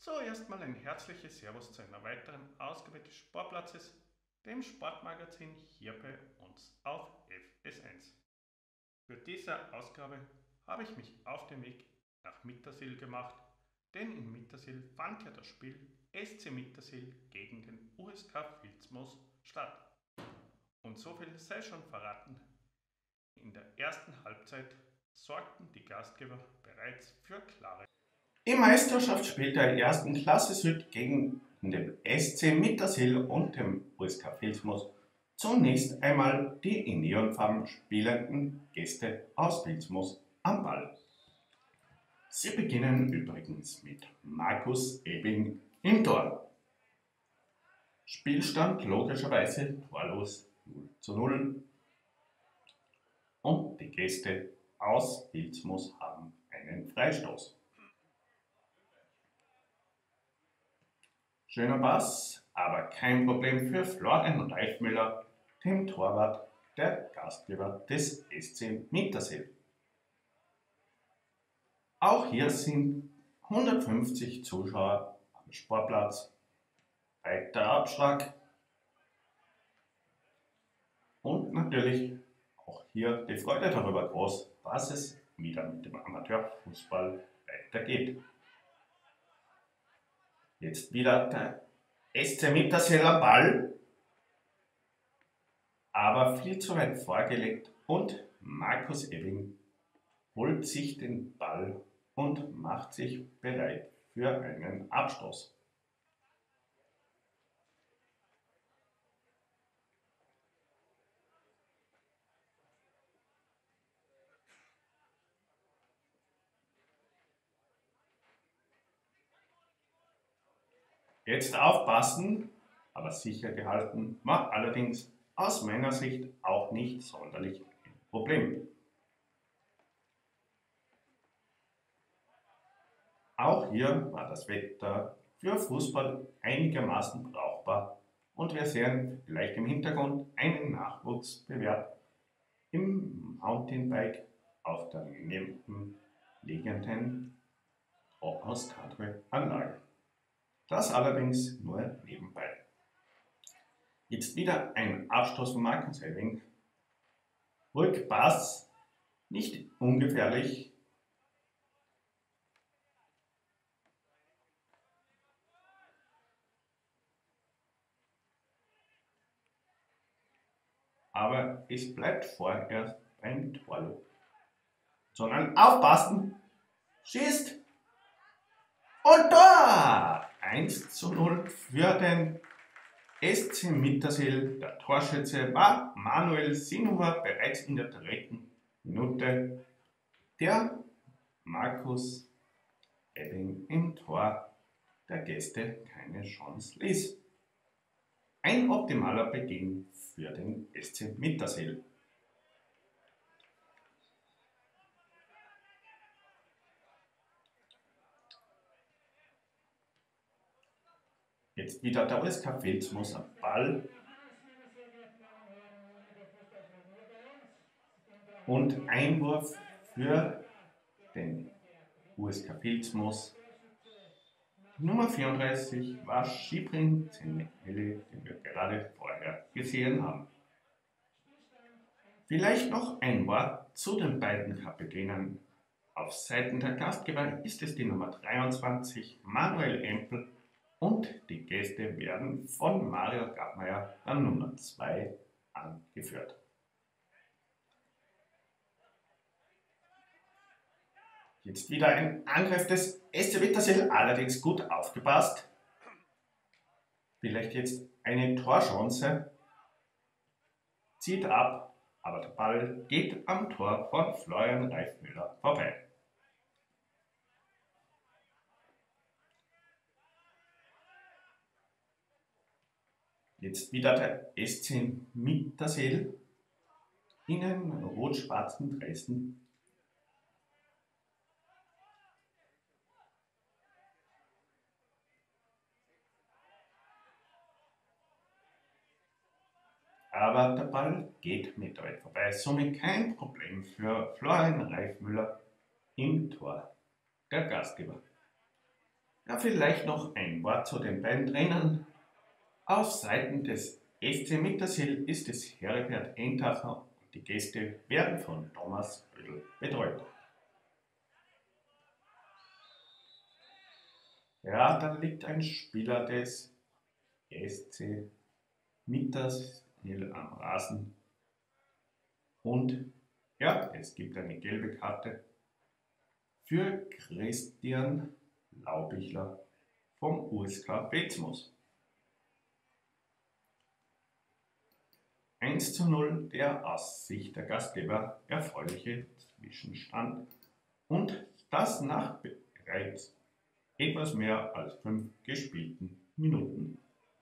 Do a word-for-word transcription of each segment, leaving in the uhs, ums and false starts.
So, erstmal ein herzliches Servus zu einer weiteren Ausgabe des Sportplatzes, dem Sportmagazin hier bei uns auf F S eins. Für diese Ausgabe habe ich mich auf den Weg nach Mittersill gemacht, denn in Mittersill fand ja das Spiel S C Mittersill gegen den U S K Vilsmos statt. Und so viel sei schon verraten, in der ersten Halbzeit sorgten die Gastgeber bereits für klare. Die Meisterschaftsspiel der ersten Klasse Süd gegen den S C Mittersill und dem U S K Vilsmos zunächst einmal die in neonfarben spielenden Gäste aus Vilsmos am Ball. Sie beginnen übrigens mit Markus Ebing im Tor. Spielstand logischerweise torlos null zu null und die Gäste aus Vilsmos haben einen Freistoß. Schöner Pass, aber kein Problem für Florian Reifmüller, dem Torwart der Gastgeber des S C Mittersill. Auch hier sind hundertfünfzig Zuschauer am Sportplatz. Weiter Abschlag. Und natürlich auch hier die Freude darüber groß, dass es wieder mit dem Amateurfußball weitergeht. Jetzt wieder der S C Mittersill am Ball, aber viel zu weit vorgelegt und Markus Ebing holt sich den Ball und macht sich bereit für einen Abstoß. Jetzt aufpassen, aber sicher gehalten, war allerdings aus meiner Sicht auch nicht sonderlich ein Problem. Auch hier war das Wetter für Fußball einigermaßen brauchbar und wir sehen vielleicht im Hintergrund einen Nachwuchsbewerb im Mountainbike auf der nebenliegenden Hochhauskadre-Anlage. Das allerdings nur nebenbei. Jetzt wieder ein Abstoß von Markus Ebing. Rückpass, nicht ungefährlich. Aber es bleibt vorerst beim Torlob. Sondern aufpassen, schießt und Tor! eins zu null für den S C Mittersill. Der Torschütze war Manuel Sinuher bereits in der dritten Minute. Der Markus Ebing im Tor der Gäste keine Chance ließ. Ein optimaler Beginn für den S C Mittersill. Jetzt wieder der U S K Vilsmos am Ball. Und Einwurf für den U S K Vilsmos. Nummer vierunddreißig war Schibrin Zeneli, den wir gerade vorher gesehen haben. Vielleicht noch ein Wort zu den beiden Kapitänen. Auf Seiten der Gastgeber ist es die Nummer dreiundzwanzig, Manuel Empel, und die Gäste werden von Mario Gabmeier, der Nummer zwei, angeführt. Jetzt wieder ein Angriff des S C Mittersill, allerdings gut aufgepasst. Vielleicht jetzt eine Torchance. Zieht ab, aber der Ball geht am Tor von Florian Reifmüller vorbei. Jetzt wieder der S C Mittersill in den rot-schwarzen Dressen. Aber der Ball geht mit weit vorbei, somit kein Problem für Florian Reifmüller im Tor der Gastgeber. Ja, vielleicht noch ein Wort zu den beiden Trainern. Auf Seiten des S C Mittersill ist es Heribert Entacher und die Gäste werden von Thomas Bödel betreut. Ja, da liegt ein Spieler des S C Mittersill am Rasen und ja, es gibt eine gelbe Karte für Christian Laubichler vom U S K Bezmos. eins zu null der aus Sicht der Gastgeber erfreuliche Zwischenstand und das nach bereits etwas mehr als fünf gespielten Minuten.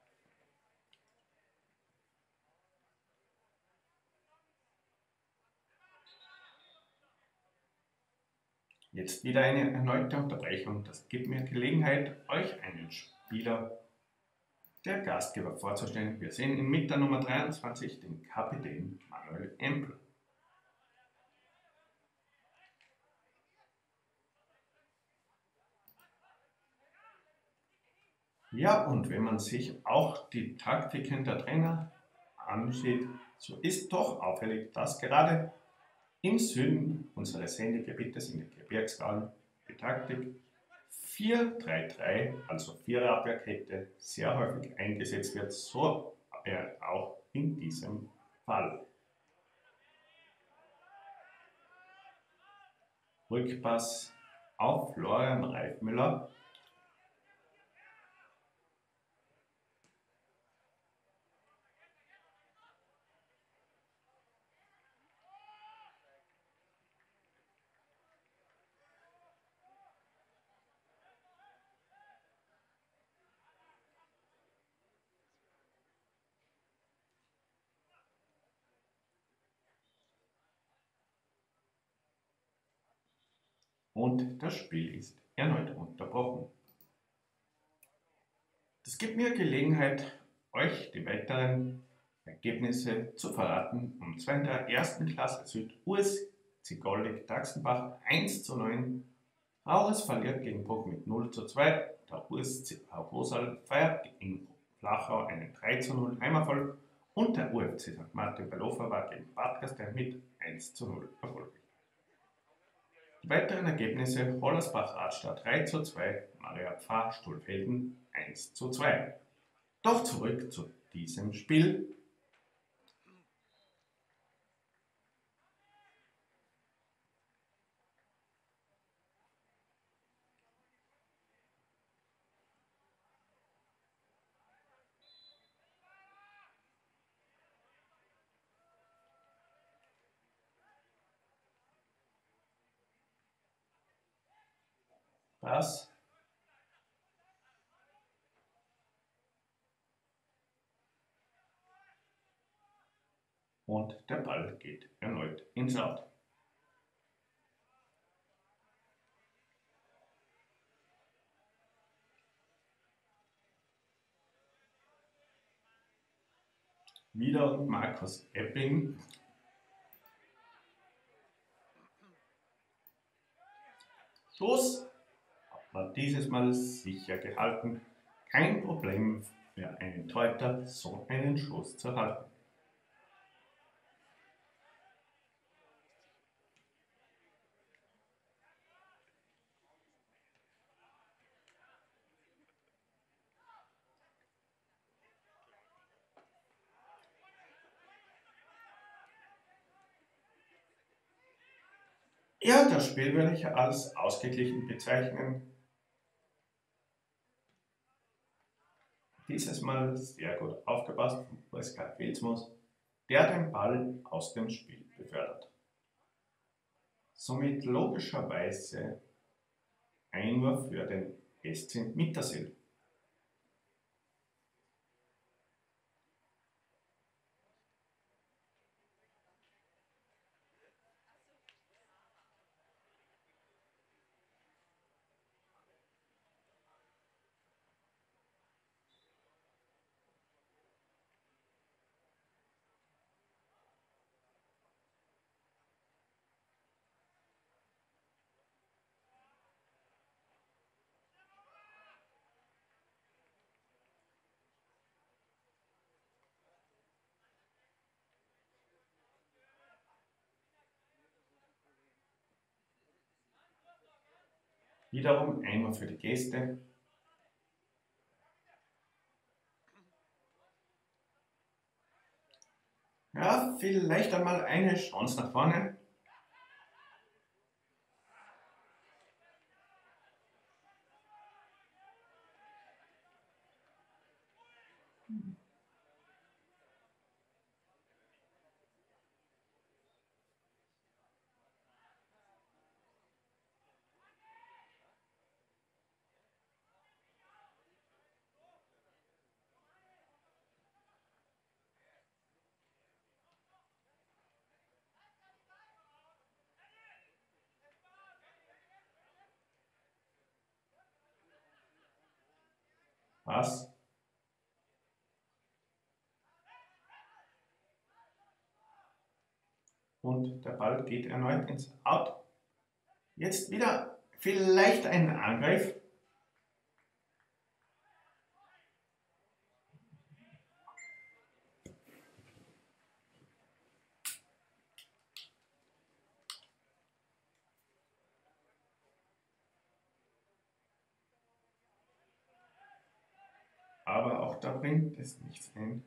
Jetzt wieder eine erneute Unterbrechung. Das gibt mir Gelegenheit, euch einen Spieler der Gastgeber vorzustellen. Wir sehen ihn mit der Nummer dreiundzwanzig, den Kapitän Manuel Empel. Ja, und wenn man sich auch die Taktiken der Trainer ansieht, so ist doch auffällig, dass gerade im Süden unseres Sendegebietes in den Gebirgsraum die Taktik vier drei drei, also Viererabwehrkette, sehr häufig eingesetzt wird, so auch in diesem Fall. Rückpass auf Florian Reifmüller. Und das Spiel ist erneut unterbrochen. Das gibt mir Gelegenheit, euch die weiteren Ergebnisse zu verraten. Und zwar in der ersten Klasse Süd U S C Goldig Daxenbach eins zu neun. Rauches verliert gegen Bruck mit null zu zwei. Der U S C Rosal feiert gegen Flachau einen drei zu null Heimerfolg. Und der U F C Sankt Martin Belofa war gegen Bad Gastein mit eins zu null erfolgreich. Die weiteren Ergebnisse: Hollersbach-Radstadt drei zu zwei, Maria Pfarr Stolfelden eins zu zwei. Doch zurück zu diesem Spiel. Das und der Ball geht erneut ins Out. Wieder Markus Epping. Schuss hat man dieses Mal sicher gehalten. Kein Problem für einen Torhüter, so einen Schuss zu halten. Ja, das Spiel würde ich als ausgeglichen bezeichnen. Dieses Mal sehr gut aufgepasst von U S K Bezmos, der den Ball aus dem Spiel befördert. Somit logischerweise Einwurf für den S C Mittersill. Wiederum einmal für die Gäste. Ja, vielleicht einmal eine Chance nach vorne. Was? Und der Ball geht erneut ins Out. Jetzt wieder vielleicht ein Angriff. Aber auch da bringt es nichts ein.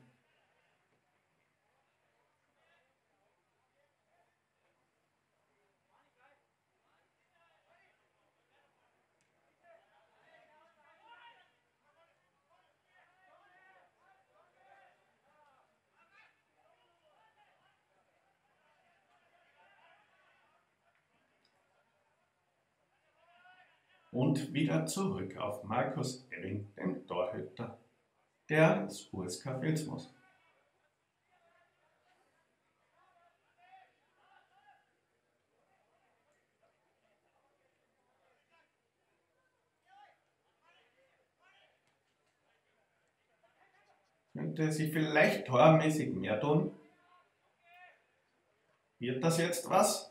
Und wieder zurück auf Markus Elling, den Torhüter des U S K Vilsmos. Könnte sie vielleicht tormäßig mehr tun? Wird das jetzt was?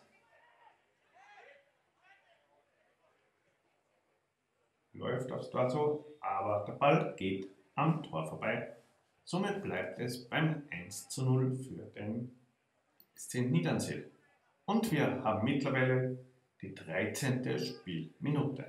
Läuft aufs Tor so, aber der Ball geht am Tor vorbei. Somit bleibt es beim eins zu null für den S C Niedernsill. Und wir haben mittlerweile die dreizehnte Spielminute.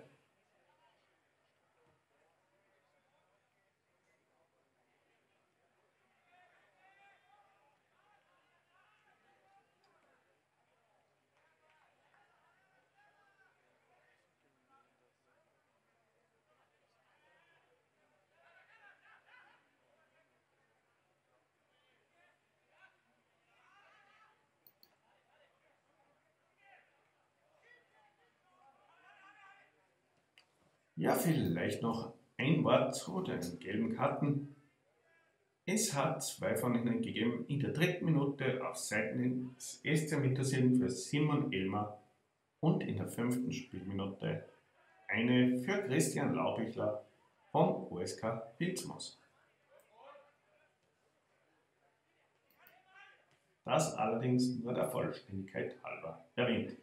Ja, vielleicht noch ein Wort zu den gelben Karten. Es hat zwei von ihnen gegeben in der dritten Minute auf Seiten des S C Mittersill für Simon Elmer und in der fünften Spielminute eine für Christian Laubichler vom U S K Vilsmos. Das allerdings nur der Vollständigkeit halber erwähnt.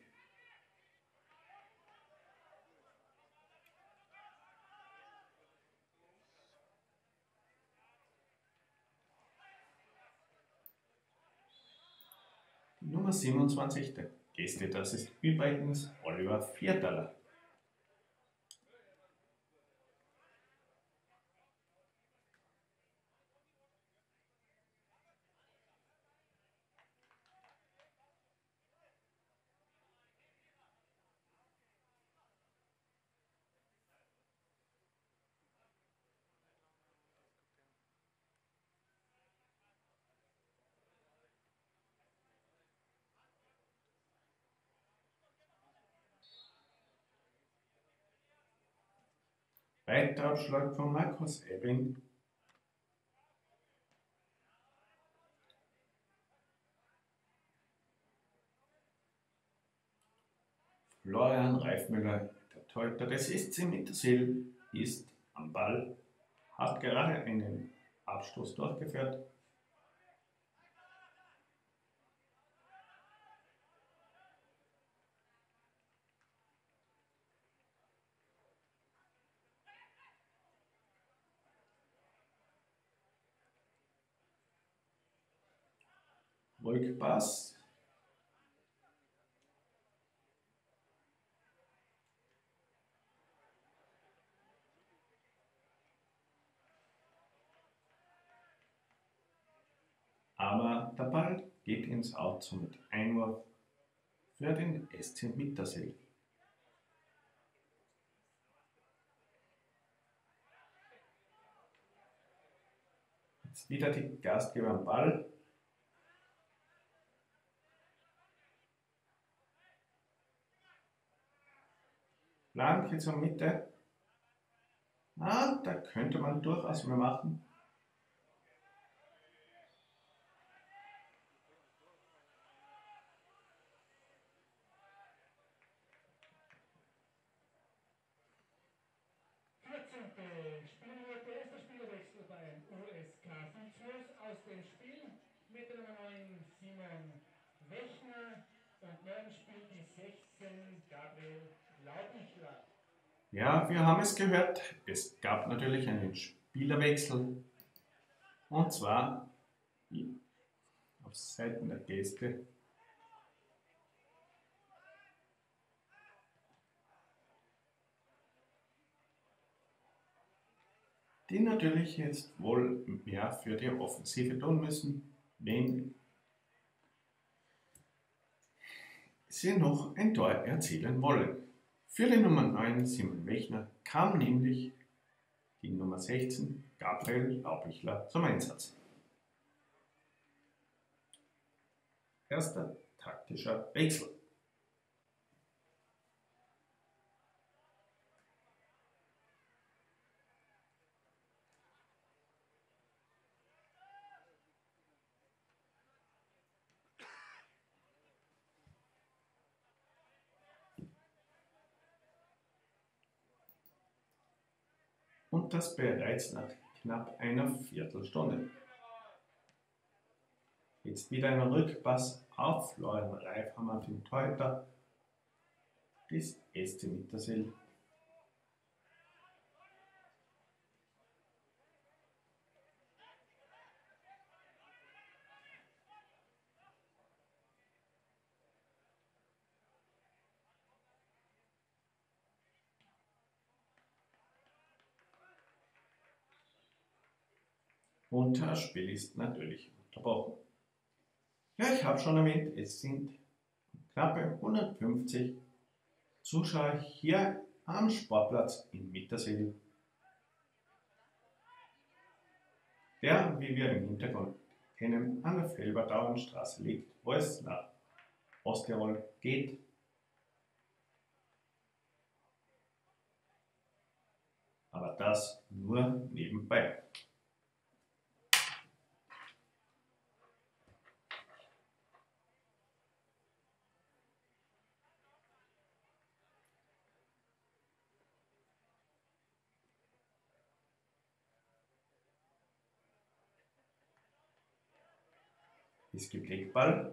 Die Nummer siebenundzwanzig der Gäste, das ist übrigens Oliver Viertaler. Weiter Abschlag von Markus Ebing. Florian Reifmüller, der Torhüter des S C Mittersill, ist am Ball, hat gerade einen Abstoß durchgeführt. Rückpass. aber der Ball geht ins Out, somit Einwurf für den S C Mittersill. Jetzt wieder die Gastgeber am Ball. Flanke zur Mitte. Ah, da könnte man durchaus mehr machen. vierzehnte Spielminute ist der Spielerwechsel beim U S K Viehzuers aus dem Spiel mit der Nummer neun Simon Wechner und neu im Spiel die sechzehn Gabriel Laubichler. Ja, wir haben es gehört, es gab natürlich einen Spielerwechsel und zwar auf Seiten der Gäste. Die natürlich jetzt wohl mehr für die Offensive tun müssen, wenn sie noch ein Tor erzielen wollen. Für die Nummer neun Simon Wechner kam nämlich die Nummer sechzehn Gabriel Laubichler zum Einsatz. Erster taktischer Wechsel. Und das bereits nach knapp einer Viertelstunde. Jetzt wieder ein Rückpass auf Florian Reifhammer, den Torhüter des S C Mittersill. Und das Spiel ist natürlich unterbrochen. Ja, ich habe schon erwähnt, es sind knappe hundertfünfzig Zuschauer hier am Sportplatz in Mittersill, der, wie wir im Hintergrund kennen, an der Felbertauernstraße liegt, wo es nach Osttirol geht. Aber das nur nebenbei. Es gibt Eckball.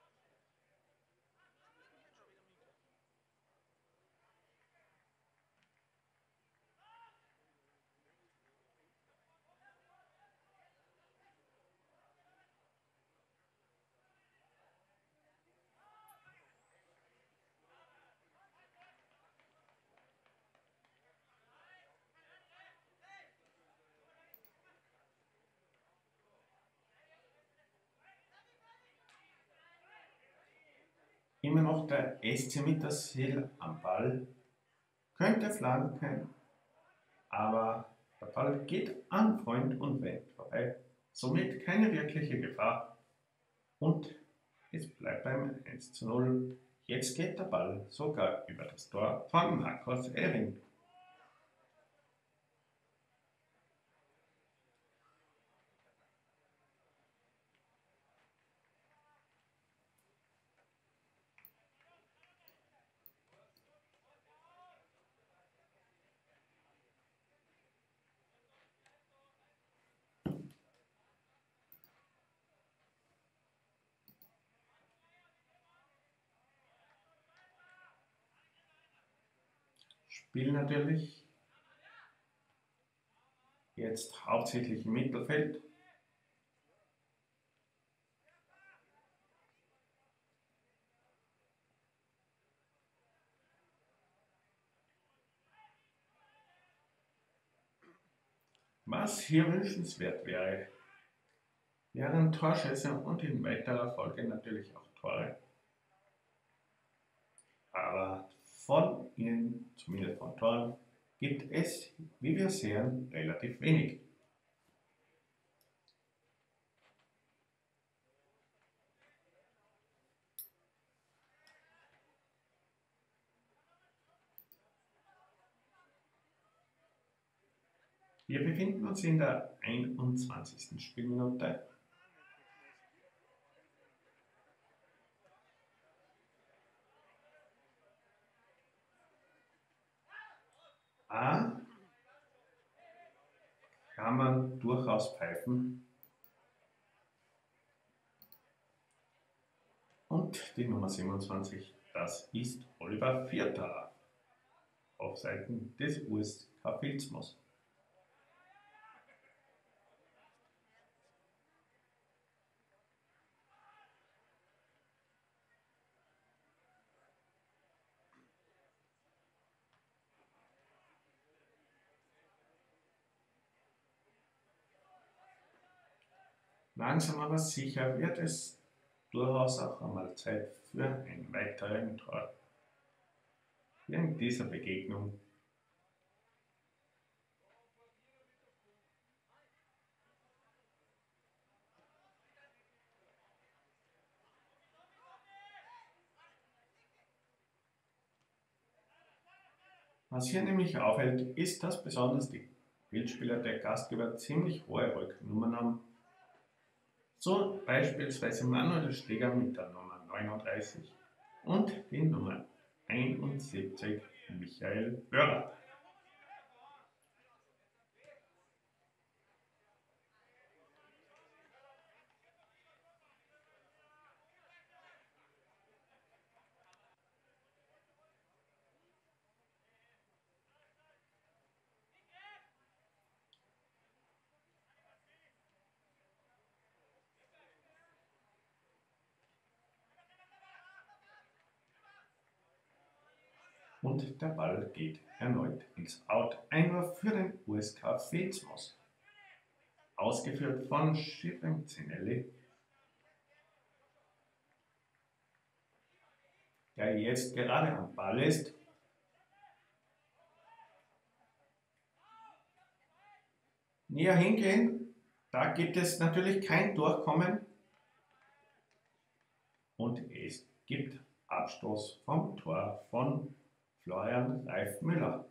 Immer noch der S C Mittersill am Ball, könnte flanken, aber der Ball geht an Freund und Feind vorbei, somit keine wirkliche Gefahr und es bleibt beim eins zu null. Jetzt geht der Ball sogar über das Tor von Markus Ehring. Spiel natürlich jetzt hauptsächlich im Mittelfeld. Was hier wünschenswert wäre, wären Torschüsse und in weiterer Folge natürlich auch Tore. Aber von ihnen, zumindest von Toren, gibt es, wie wir sehen, relativ wenig. Wir befinden uns in der einundzwanzigsten Spielminute. A kann man durchaus pfeifen. Und die Nummer siebenundzwanzig, das ist Oliver Vierter auf Seiten des U S K Filzmoos. Langsam aber sicher wird es durchaus auch einmal Zeit für einen weiteren Tor. In dieser Begegnung Was hier nämlich auffällt, ist, dass besonders die Feldspieler der Gastgeber ziemlich hohe Rücknummern haben. So beispielsweise Manuel Steger mit der Nummer neununddreißig und die Nummer einundsiebzig Michael Böhrer. Und der Ball geht erneut ins Out. Einwurf für den U S K Filzmoos. Ausgeführt von Schifrin Zinelli, der jetzt gerade am Ball ist. Näher hingehen, da gibt es natürlich kein Durchkommen und es gibt Abstoß vom Tor von Florian Reif-Müller.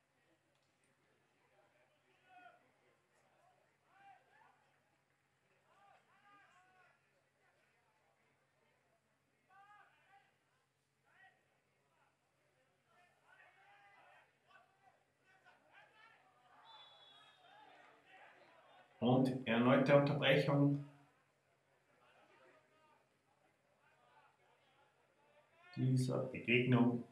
Und erneute Unterbrechung dieser Begegnung.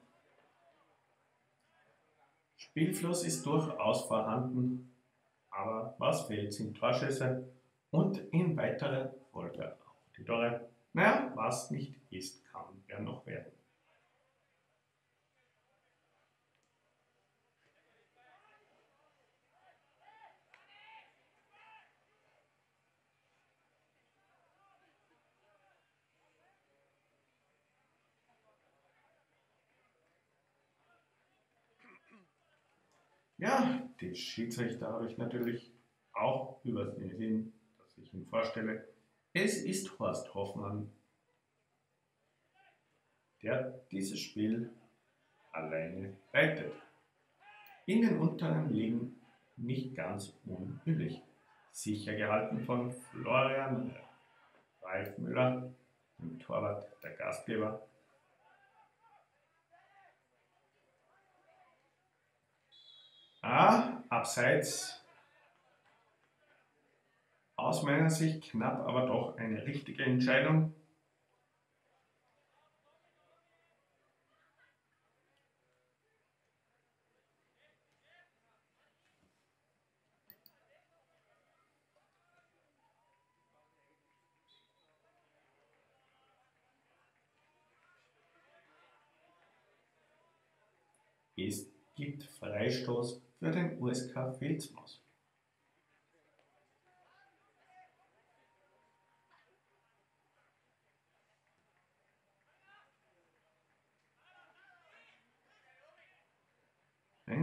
Spielfluss ist durchaus vorhanden, aber was fehlt, sind Torschüsse und in weiterer Folge auch die Tore. Naja, was nicht ist, kann ja noch werden. Ja, den Schiedsrichter habe ich natürlich auch übersehen, dass ich ihn vorstelle. Es ist Horst Hoffmann, der dieses Spiel alleine leitet. In den unteren Ligen nicht ganz unüblich. Sicher gehalten von Florian Reif-Müller, dem Torwart der Gastgeber. Ah, abseits, aus meiner Sicht knapp, aber doch eine richtige Entscheidung. Es gibt Freistoß für den U S K Filzmoos.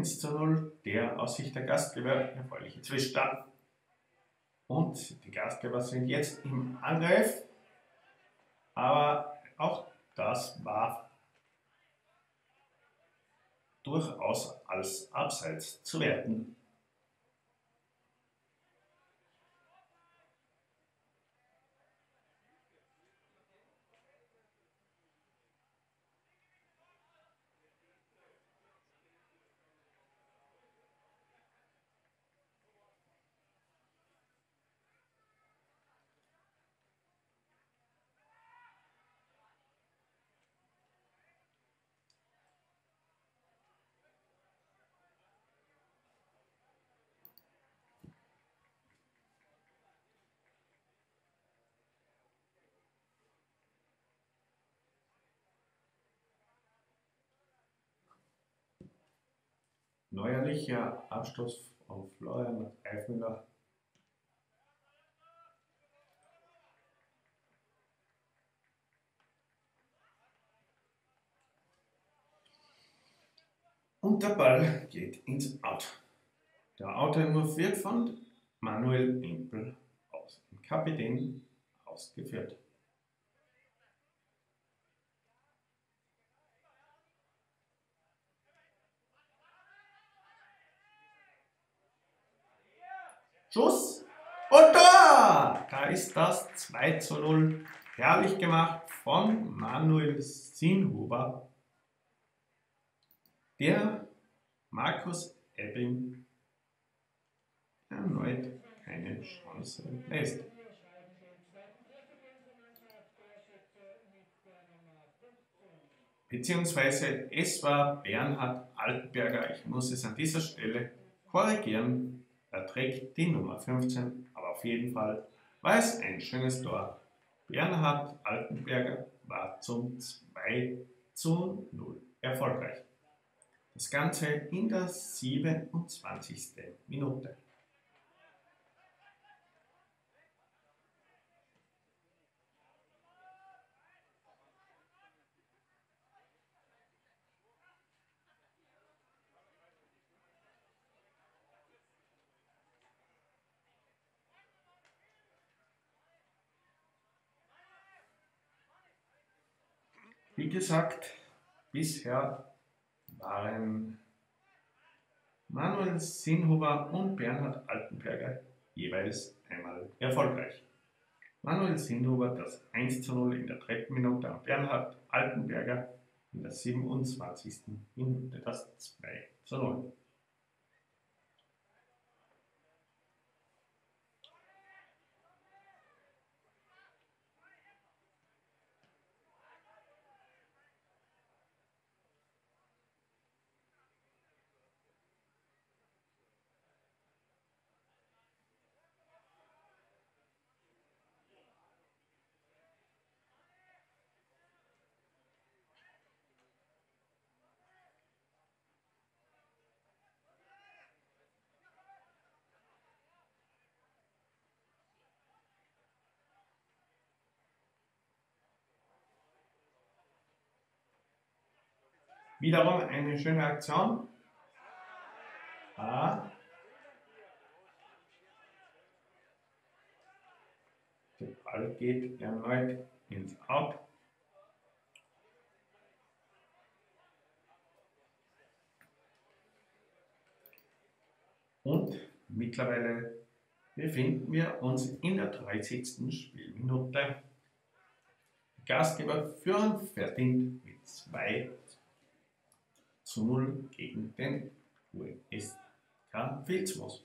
eins zu null, der aus Sicht der Gastgeber erfreuliche Zwischenstand. Und die Gastgeber sind jetzt im Angriff, aber auch das war durchaus als Abseits zu werten. Neuerlicher Abstoß auf Florian Eifmüller. Und der Ball geht ins Out. Der Outeinwurf wird von Manuel Empel aus dem Kapitän ausgeführt. Schuss und Tor! Da ist das zwei zu null. Herrlich gemacht von Manuel Sinhuber. Der Markus Ebbing erneut keine Chance lässt. Beziehungsweise es war Bernhard Altenberger. Ich muss es an dieser Stelle korrigieren. Er trägt die Nummer fünfzehn, aber auf jeden Fall war es ein schönes Tor. Bernhard Altenberger war zum zwei zu null erfolgreich. Das Ganze in der siebenundzwanzigsten Minute. Wie gesagt, bisher waren Manuel Sinhuber und Bernhard Altenberger jeweils einmal erfolgreich. Manuel Sinhuber das eins zu null in der dritten Minute und Bernhard Altenberger in der siebenundzwanzigsten Minute das zwei zu null. Wiederum eine schöne Aktion. Ah. Der Ball geht erneut ins Out. Und mittlerweile befinden wir uns in der dreißigsten Spielminute. Die Gastgeber führen verdient mit zwei zu null gegen den U S K Vilsmos.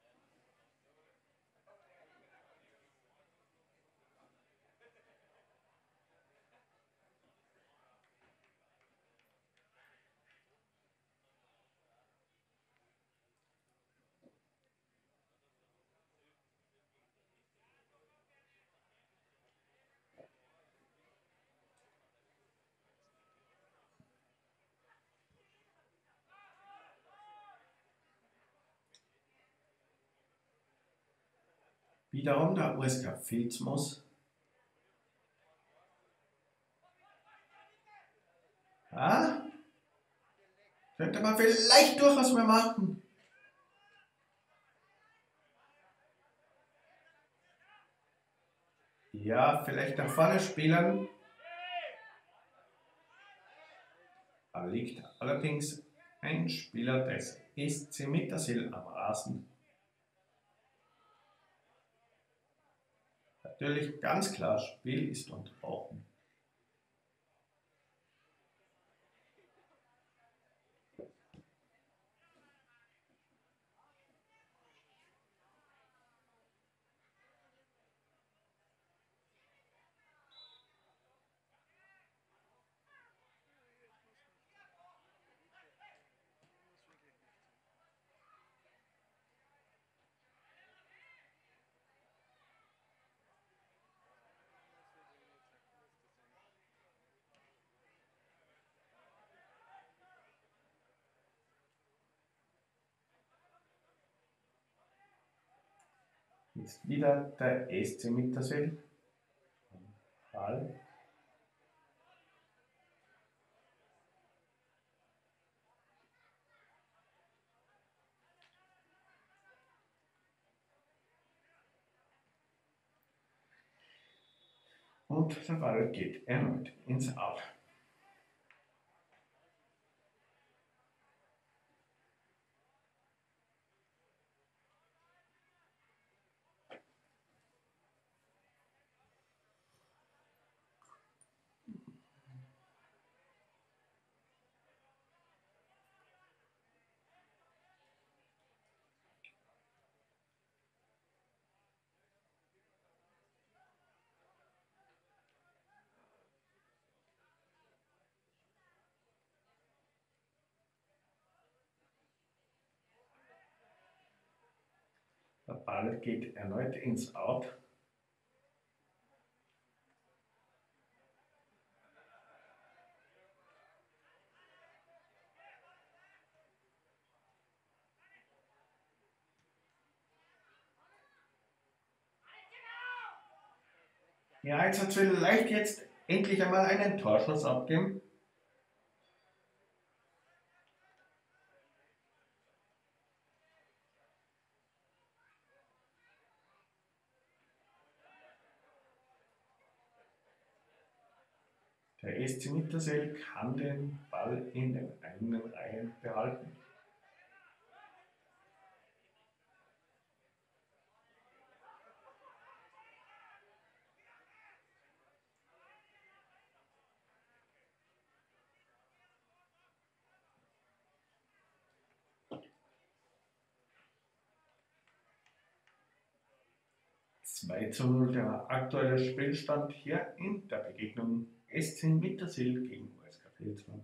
Wiederum der U S K Vilsmos. Ah, Könnte man vielleicht durchaus mal machen. Ja, vielleicht nach vorne spielen. Da liegt allerdings ein Spieler des S C Mittersill am Rasen. Natürlich ganz klar, Spiel ist unterbrochen. Jetzt wieder der S C Mittersill. Ball. Und der Ball geht erneut ins Out. Der Ball geht erneut ins Out. Ja, jetzt hat es vielleicht jetzt endlich einmal einen Torschuss abgeben. Der S C Mittersill kann den Ball in den eigenen Reihen behalten. zwei zu null der aktuelle Spielstand hier in der Begegnung S C Mittersill gegen U S K Vilsmann.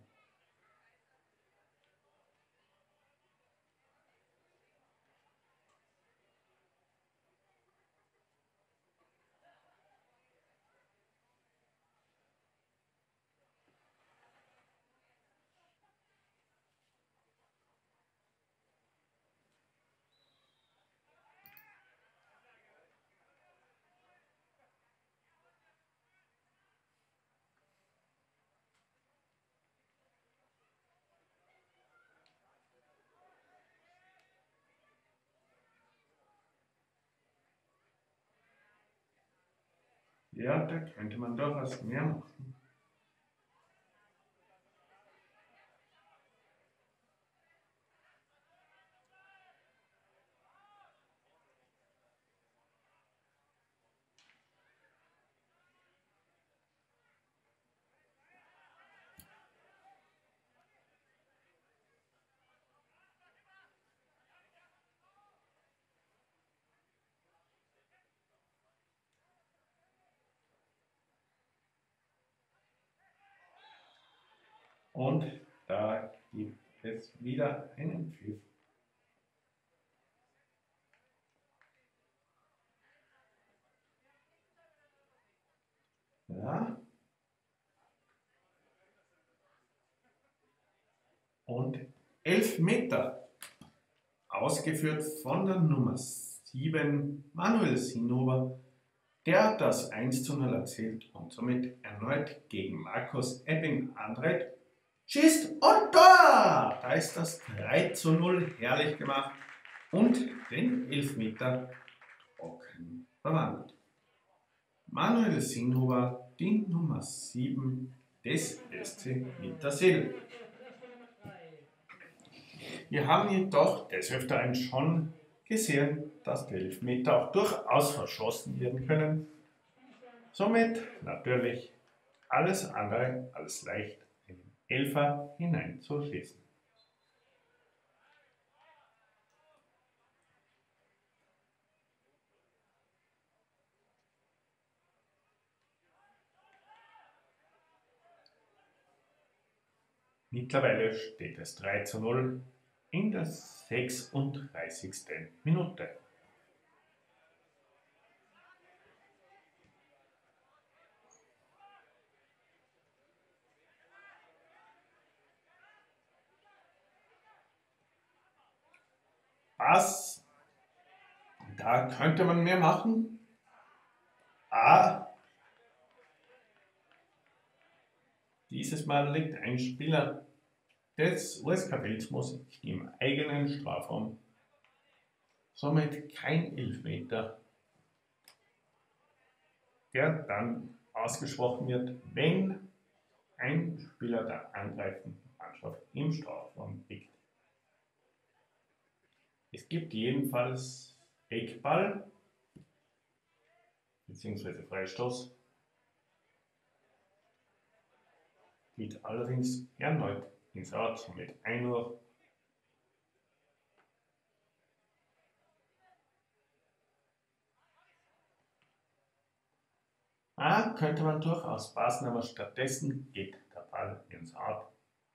Ja, da könnte man durchaus mehr machen. Und da gibt es wieder einen Pfiff. Ja. Und elf Meter, ausgeführt von der Nummer sieben, Manuel Zinnober, der das eins zu null erzielt und somit erneut gegen Markus Ebbing antritt. schießt und Tor! Da ist das drei zu null herrlich gemacht und den Elfmeter trocken verwandelt. Manuel Sinhuber, die Nummer sieben des S C Mittersill. Wir haben jedoch des Öfteren schon gesehen, dass die Elfmeter auch durchaus verschossen werden können. Somit natürlich alles andere als leicht einen Elfer hineinzuschießen. Mittlerweile steht es drei zu null in der sechsunddreißigsten Minute. Was? Da könnte man mehr machen. A. Dieses Mal liegt ein Spieler des U S K Filzmoos im eigenen Strafraum. Somit kein Elfmeter, der dann ausgesprochen wird, wenn ein Spieler der angreifenden Mannschaft im Strafraum liegt. Es gibt jedenfalls Eckball bzw. Freistoß. Geht allerdings erneut ins Out, somit Einwurf. Ah, könnte man durchaus passen, aber stattdessen geht der Ball ins Out.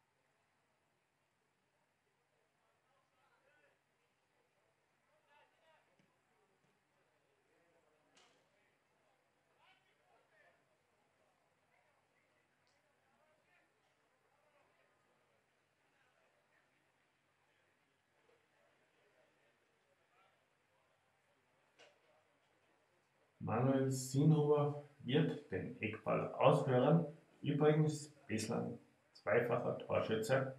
Manuel Sinhuber wird den Eckball aushören, übrigens bislang zweifacher Torschütze.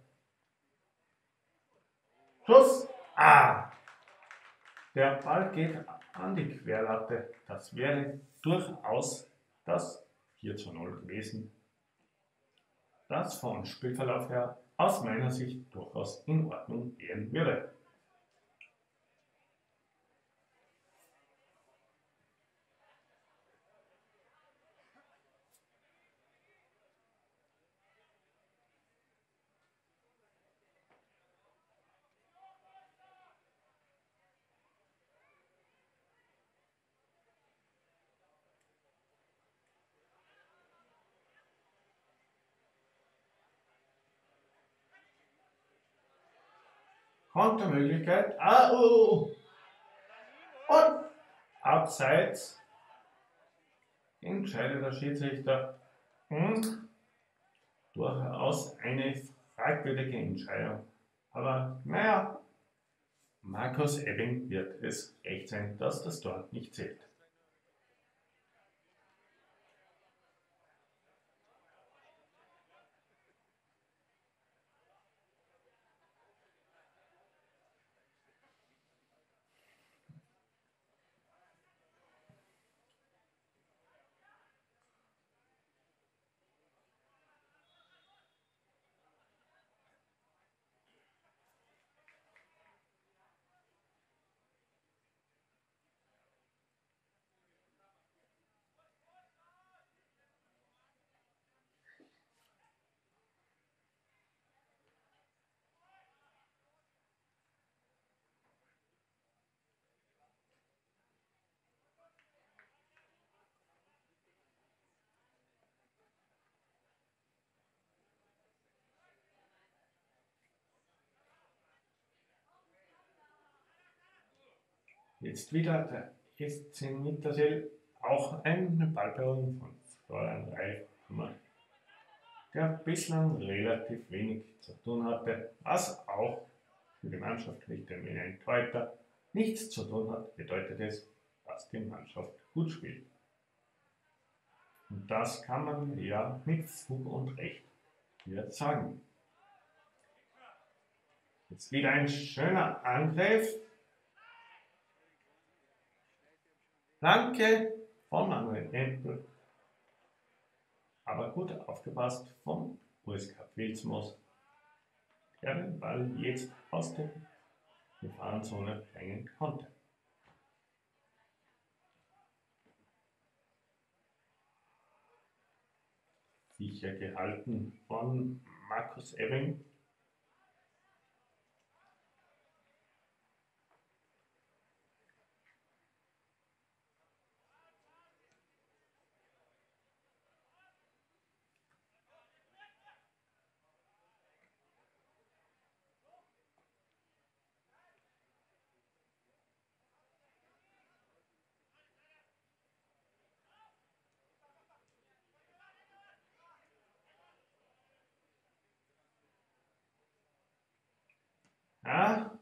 Schuss! Ah! Der Ball geht an die Querlatte. Das wäre durchaus das vier zu null gewesen, das vom Spielverlauf her aus meiner Sicht durchaus in Ordnung gehen würde. Kontermöglichkeit. Ah, oh. Und abseits entscheidet der Schiedsrichter und durchaus eine fragwürdige Entscheidung. Aber naja, Markus Ebbing wird es recht sein, dass das Tor nicht zählt. Jetzt wieder der S C Mittersill, auch eine Ballberührung von Florian Reifhammer, der bislang relativ wenig zu tun hatte, was auch für die Mannschaft, nicht wie ein Torhüter, nichts zu tun hat, bedeutet es, dass die Mannschaft gut spielt. Und das kann man ja mit Fug und Recht hier sagen. Jetzt wieder ein schöner Angriff. Flanke von Manuel Empel. Aber gut aufgepasst vom U S K Vilsmos, der den Ball jetzt aus der Gefahrenzone bringen konnte. Sicher gehalten von Markus Ewing. Ja,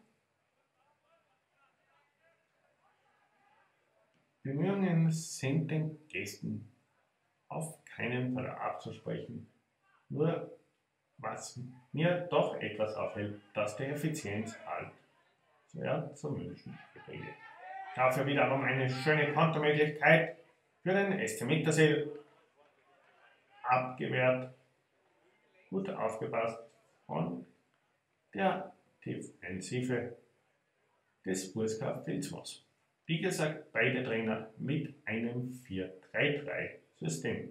Bemühungen sind den Gästen auf keinen Fall abzusprechen. Nur was mir doch etwas auffällt, dass die Effizienz halt sehr zu wünschen übrig. Dafür wiederum eine schöne Kontermöglichkeit für den S C Mittersil. Abgewehrt, gut aufgepasst von der Defensive des U S K Vilsmos. Wie gesagt, beide Trainer mit einem vier drei drei System.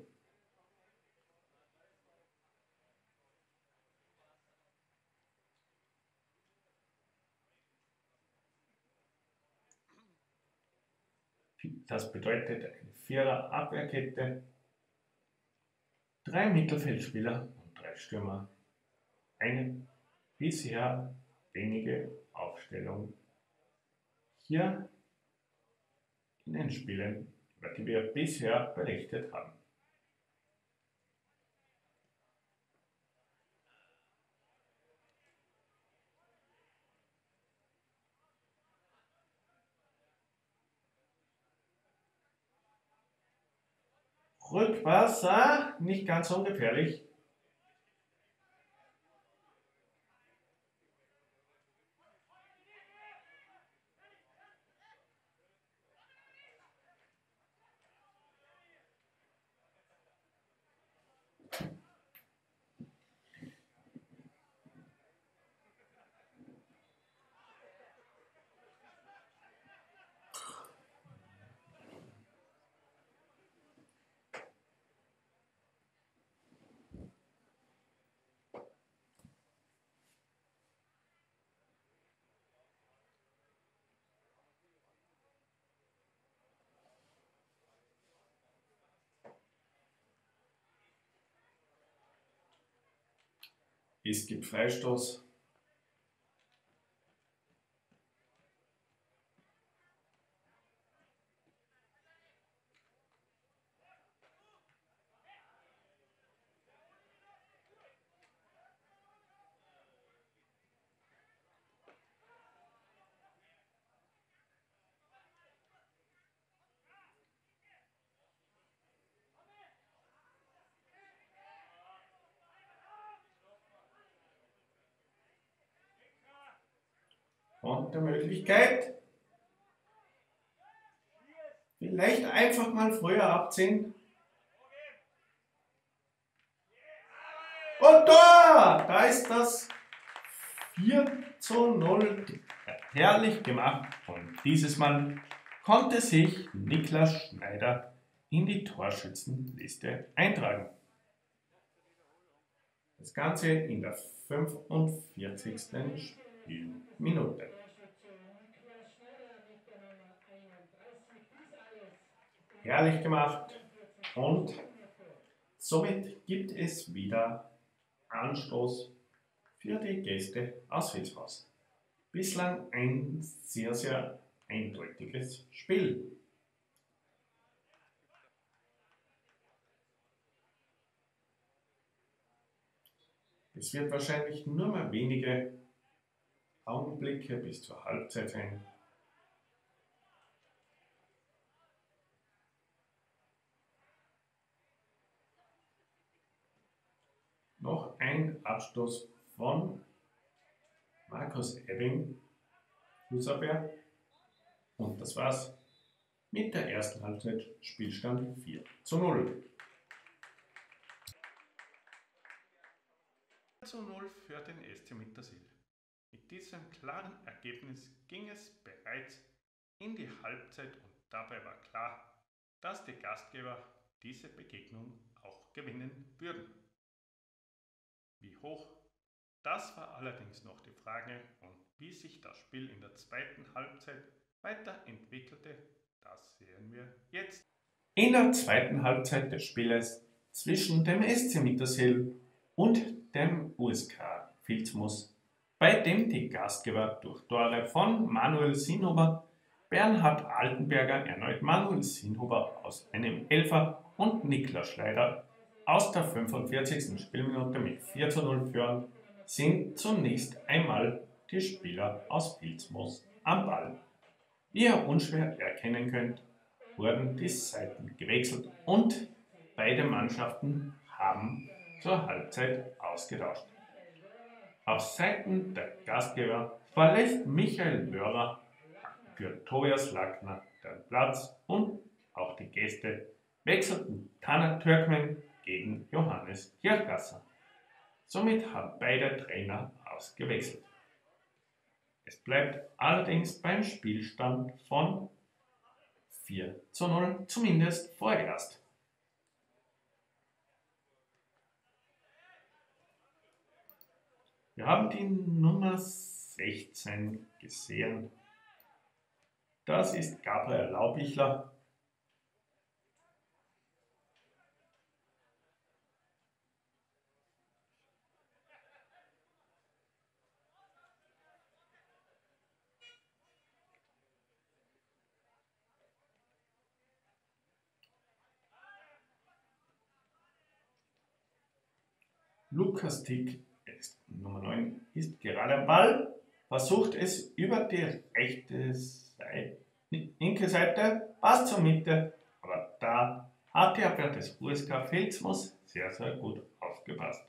Das bedeutet eine Vierer Abwehrkette, drei Mittelfeldspieler und drei Stürmer. Eine bisher wenige Aufstellung hier in den Spielen, über die wir bisher berichtet haben. Rückpass, ah, nicht ganz ungefährlich. Es gibt Freistoß. Und der Möglichkeit, vielleicht einfach mal früher abziehen. Und da, da ist das vier zu null herrlich gemacht. Und dieses Mal konnte sich Niklas Schneider in die Torschützenliste eintragen. Das Ganze in der fünfundvierzigsten Spielminute. Herrlich gemacht und somit gibt es wieder Anstoß für die Gäste aus Vilsmos. Bislang ein sehr, sehr eindeutiges Spiel. Es wird wahrscheinlich nur mal wenige Augenblicke bis zur Halbzeit sein. Noch ein Abstoß von Markus Ebbing, Fußabwehr. Und das war's mit der ersten Halbzeit, Spielstand vier zu null. vier zu null für den S C Mittersill. Mit diesem klaren Ergebnis ging es bereits in die Halbzeit und dabei war klar, dass die Gastgeber diese Begegnung auch gewinnen würden. Wie hoch, das war allerdings noch die Frage, und wie sich das Spiel in der zweiten Halbzeit weiterentwickelte, das sehen wir jetzt. In der zweiten Halbzeit des Spieles zwischen dem S C Mittersill und dem U S K Vilsmus, bei dem die Gastgeber durch Tore von Manuel Sinhuber, Bernhard Altenberger, erneut Manuel Sinhuber aus einem Elfer und Niklas Schleider aus der fünfundvierzigsten Spielminute mit vier zu null führen, sind zunächst einmal die Spieler aus Vilsmus am Ball. Wie ihr unschwer erkennen könnt, wurden die Seiten gewechselt und beide Mannschaften haben zur Halbzeit ausgetauscht. Auf Seiten der Gastgeber verlässt Michael Wörer für Tobias Lackner den Platz und auch die Gäste wechselten Taner Türkmen gegen Johannes Hirgasser. Somit haben beide Trainer ausgewechselt. Es bleibt allerdings beim Spielstand von vier zu null, zumindest vorerst. Wir haben die Nummer sechzehn gesehen. Das ist Gabriel Laubichler. Lukas Tick, Nummer neun, ist gerade am Ball, versucht es über die rechte Seite, linke Seite, passt zur Mitte, aber da hat die Abwehr des U S K Vilsmus sehr, sehr gut aufgepasst.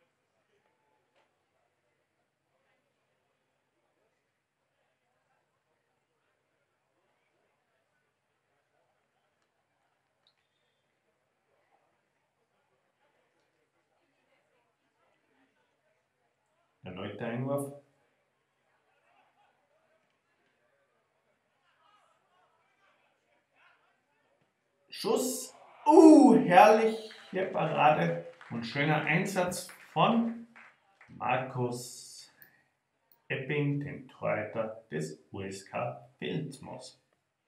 Erneuter Einwurf. Schuss. Uh, herrliche Parade und schöner Einsatz von Markus Epping, dem Torhüter des U S K Vilsmus.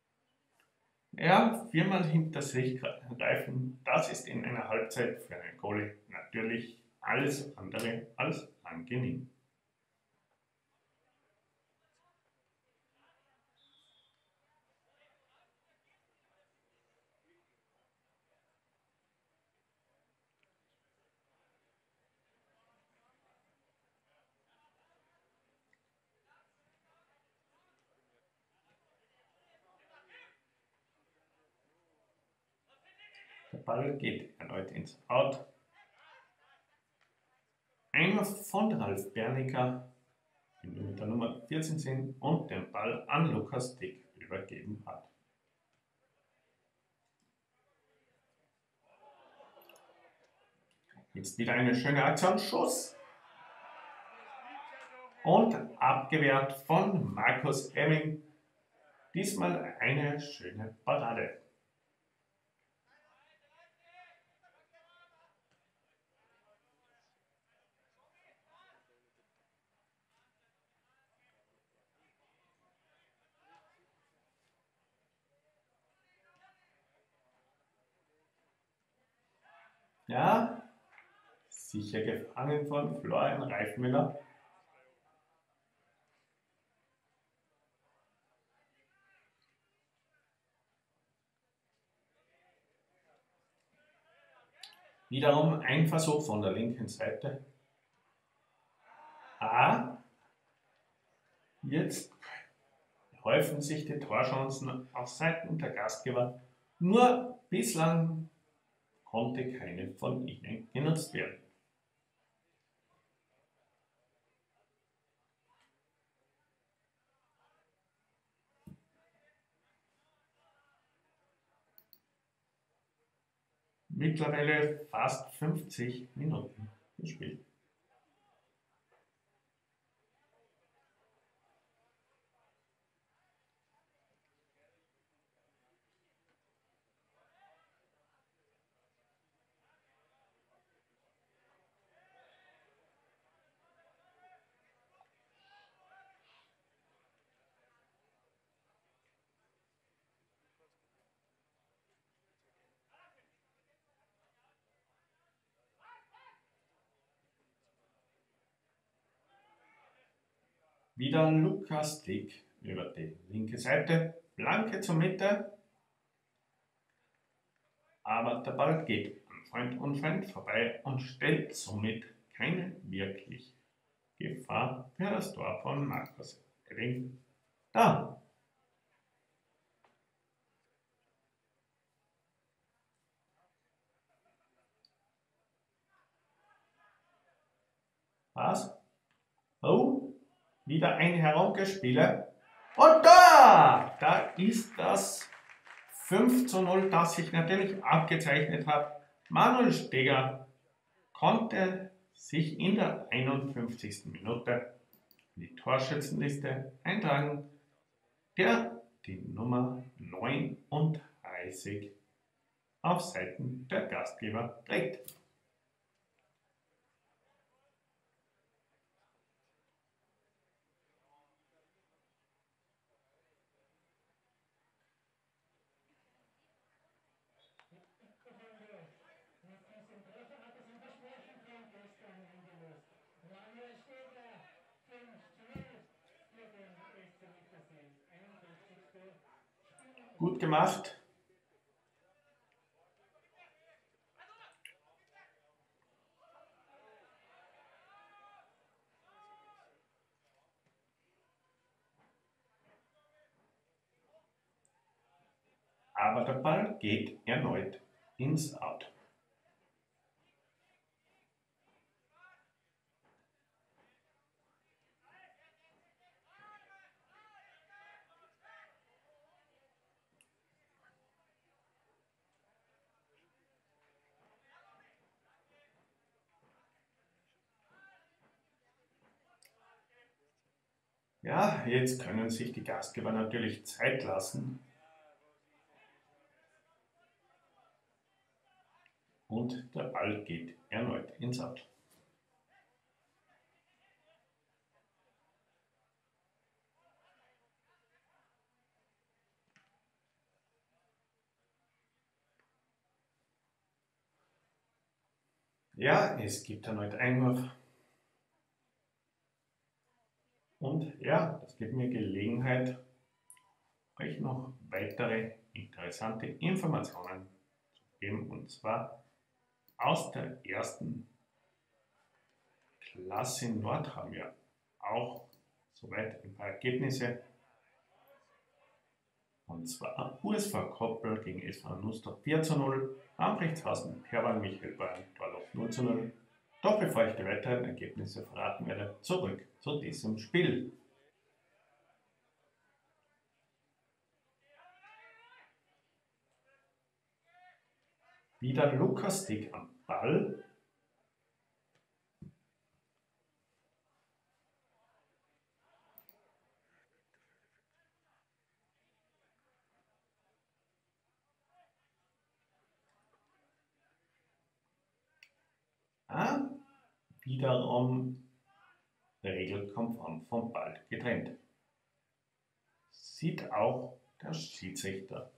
Ja, viermal hinter sich greifen, das ist in einer Halbzeit für einen Goalie natürlich alles andere als angenehm. Der Ball geht erneut ins Out. Einwurf von Ralf Bernicker, den wir mit der Nummer vierzehn sehen, und den Ball an Lukas Dick übergeben hat. Jetzt wieder eine schöne Aktion, Schuss. Und abgewehrt von Markus Emming. Diesmal eine schöne Parade. Ja, sicher gefangen von Florian Reifmüller. Wiederum ein Versuch von der linken Seite. Ah, jetzt häufen sich die Torchancen auf Seiten der Gastgeber. Nur bislang konnte keine von ihnen genutzt werden. mittlerweile fast fünfzig Minuten gespielt. Wieder Lukas Dick über die linke Seite, Flanke zur Mitte, aber der Ball geht an Freund und Freund vorbei und stellt somit keine wirkliche Gefahr für das Tor von Markus Edding dar. Was? Oh! Wieder ein Herumgespiele. Und da! Da ist das fünf zu null, das sich natürlich abgezeichnet hat. Manuel Steger konnte sich in der einundfünfzigsten Minute in die Torschützenliste eintragen, der die Nummer neununddreißig auf Seiten der Gastgeber trägt. Gut gemacht. Aber der Ball geht erneut ins Out. Ja, jetzt können sich die Gastgeber natürlich Zeit lassen und der Ball geht erneut ins Out. Ja, es gibt erneut Einwurf. Und ja, das gibt mir Gelegenheit, euch noch weitere interessante Informationen zu geben. Und zwar aus der ersten Klasse Nord haben wir auch soweit ein paar Ergebnisse. Und zwar U S V Koppel gegen S V Nuster vier zu null, Ambrechtshausen Perwan Michael Bayern Torloch null zu null. Doch bevor ich die weiteren Ergebnisse verraten werde, zurück zu diesem Spiel. Wieder Lukas Dick am Ball. Ah, wiederum regelkonform vom Ball getrennt. Sieht auch der Schiedsrichter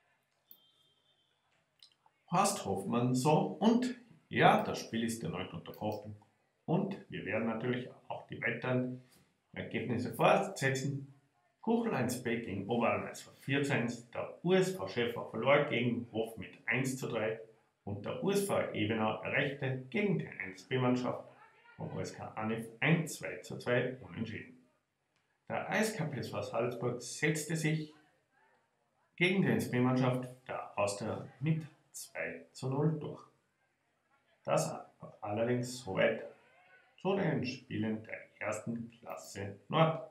Horst Hoffmann so. Und ja, das Spiel ist erneut unterbrochen. Und wir werden natürlich auch die weiteren Ergebnisse fortsetzen. Kuchel eins B gegen Oberalmeister vier zu eins. Der U S V Schäfer verlor gegen Hof mit eins zu drei. Und der U S V Ebenau erreichte gegen die eins B Mannschaft vom O S K Anif ein zwei zu zwei unentschieden. Der Eiskap S V Salzburg setzte sich gegen die eins B Mannschaft der Austria mit zwei zu null durch. Das allerdings soweit zu den Spielen der ersten Klasse Nord.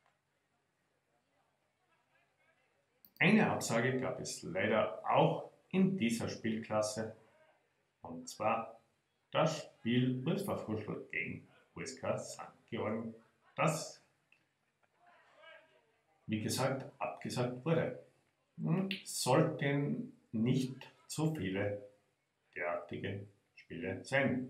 Eine Absage gab es leider auch in dieser Spielklasse, und zwar das Spiel U S V Fuschl gegen U S K Sankt Georgen, das, wie gesagt, abgesagt wurde. Sollten nicht zu viele derartige Spiele sein.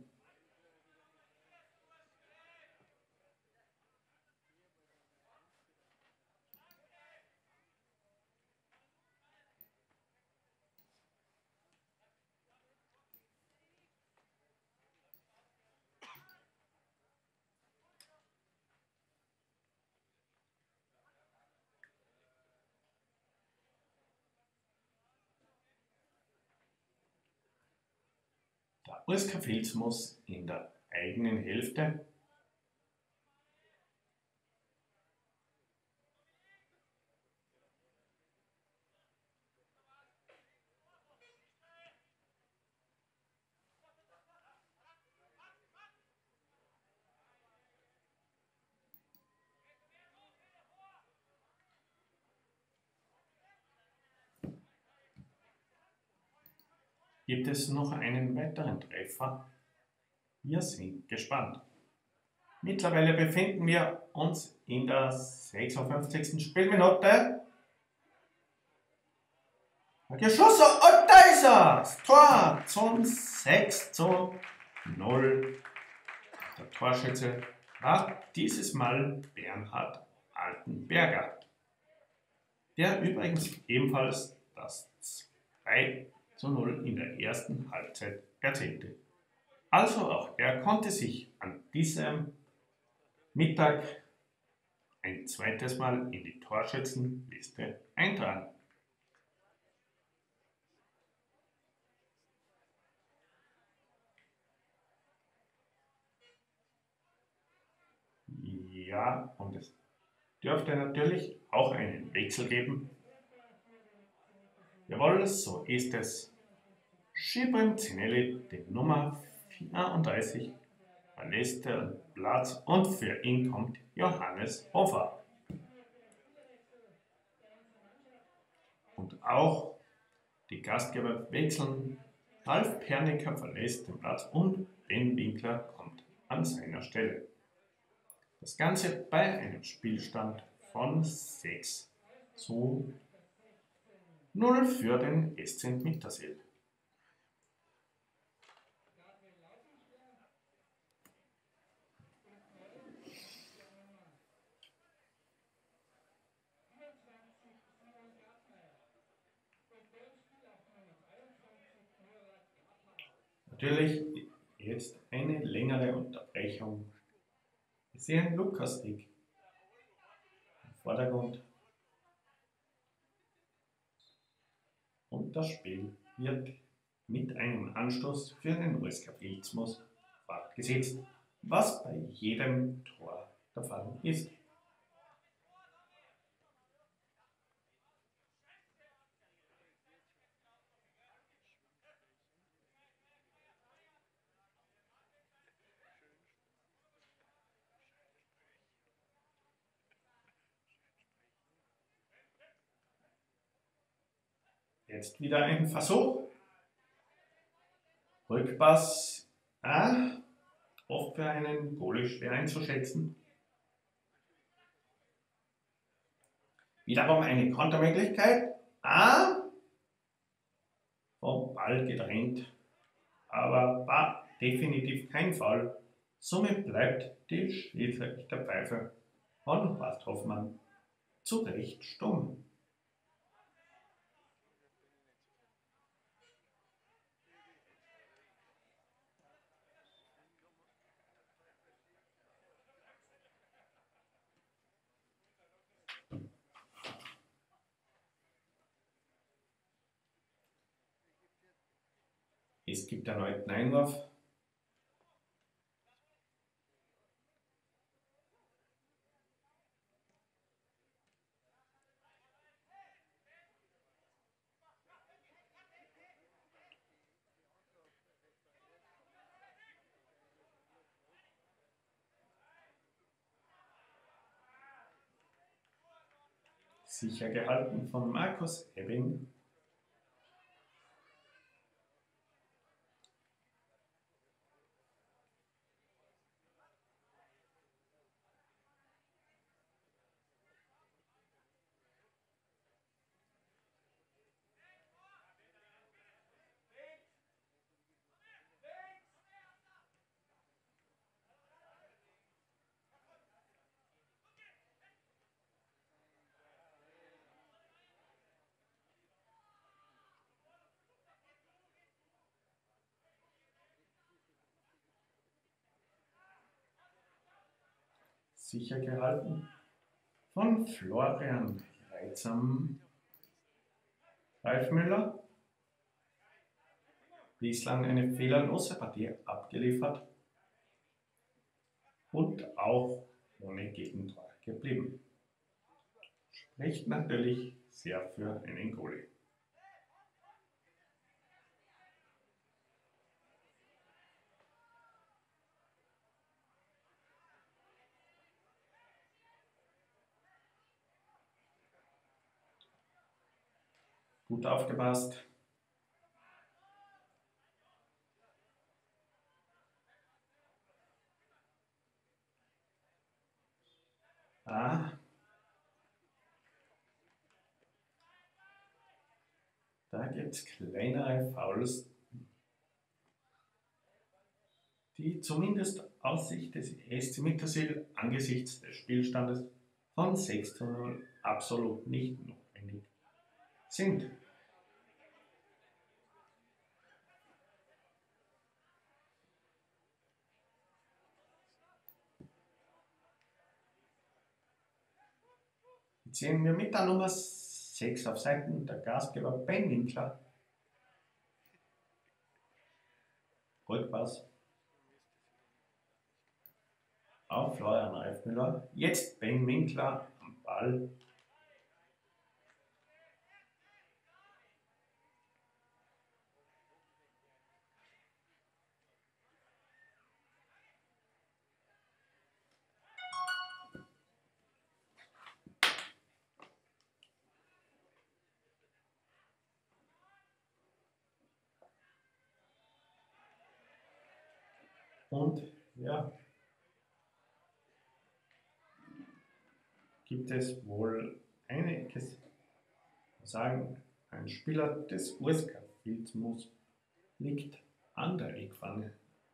Der U S K Vils muss in der eigenen Hälfte gibt es noch einen weiteren Treffer. Wir sind gespannt. Mittlerweile befinden wir uns in der sechsundfünfzigsten Spielminute. Geschossen und da ist er! Das Tor zum sechs zu null. Der Torschütze war dieses Mal Bernhard Altenberger, der übrigens ebenfalls das zwei zu null in der ersten Halbzeit erzielte. Also auch er konnte sich an diesem Mittag ein zweites Mal in die Torschützenliste eintragen. Ja, und es dürfte natürlich auch einen Wechsel geben. Jawohl, so ist es. Shibrim Zinelli, die Nummer vierunddreißig, verlässt den Platz und für ihn kommt Johannes Hofer. Und auch die Gastgeber wechseln. Ralf Pernicker verlässt den Platz und Ben Winkler kommt an seiner Stelle. Das Ganze bei einem Spielstand von sechs zu null für den S C Mittersill. Natürlich jetzt eine längere Unterbrechung. Wir sehen Lukas Dick im Vordergrund. Und das Spiel wird mit einem Anstoß für den U S K Vils fortgesetzt, was bei jedem Tor der Fall ist. Jetzt wieder ein Versuch. Rückpass. Ah, oft für einen Goalie schwer einzuschätzen. Wiederum eine Kontermöglichkeit. Ah, vom Ball getrennt. Aber war definitiv kein Foul. Somit bleibt die Schiedsrichterpfeife von Horst Hoffmann zu Recht stumm. Es gibt erneut einen Einwurf. Sicher gehalten von Markus Ebbing. sicher gehalten von Florian Reitsam Reifmüller. Bislang eine fehlerlose Partie abgeliefert und auch ohne Gegentor geblieben. Spricht natürlich sehr für einen Goalie. Gut aufgepasst. Ah. Da gibt es kleinere Fouls, die zumindest aus Sicht des E S C Mittersill angesichts des Spielstandes von sechs zu null absolut nicht notwendig sind. Jetzt sehen wir mit der Nummer sechs auf Seiten der Gastgeber Ben Winkler. Rückpass auf Florian Reifmüller. Jetzt Ben Winkler am Ball. Und ja, gibt es wohl einiges sagen, ein Spieler des U S K-Filzmus liegt an der Eckpfanne.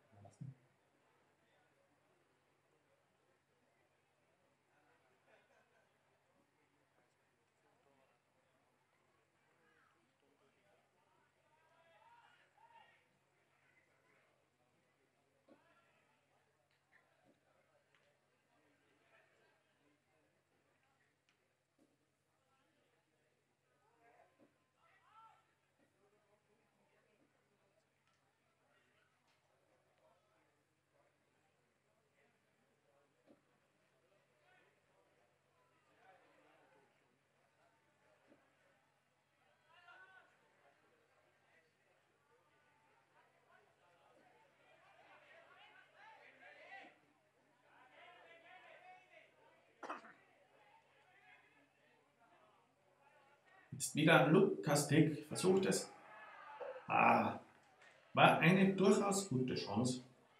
Jetzt wieder Lukas Dick, versucht es. Ah, war eine durchaus gute Chance.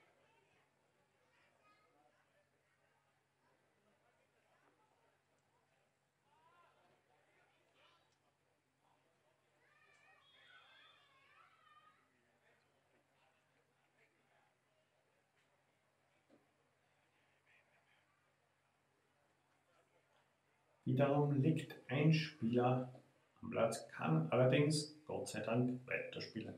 Wiederum liegt ein Spieler am Platz, kann allerdings Gott sei Dank weiterspielen.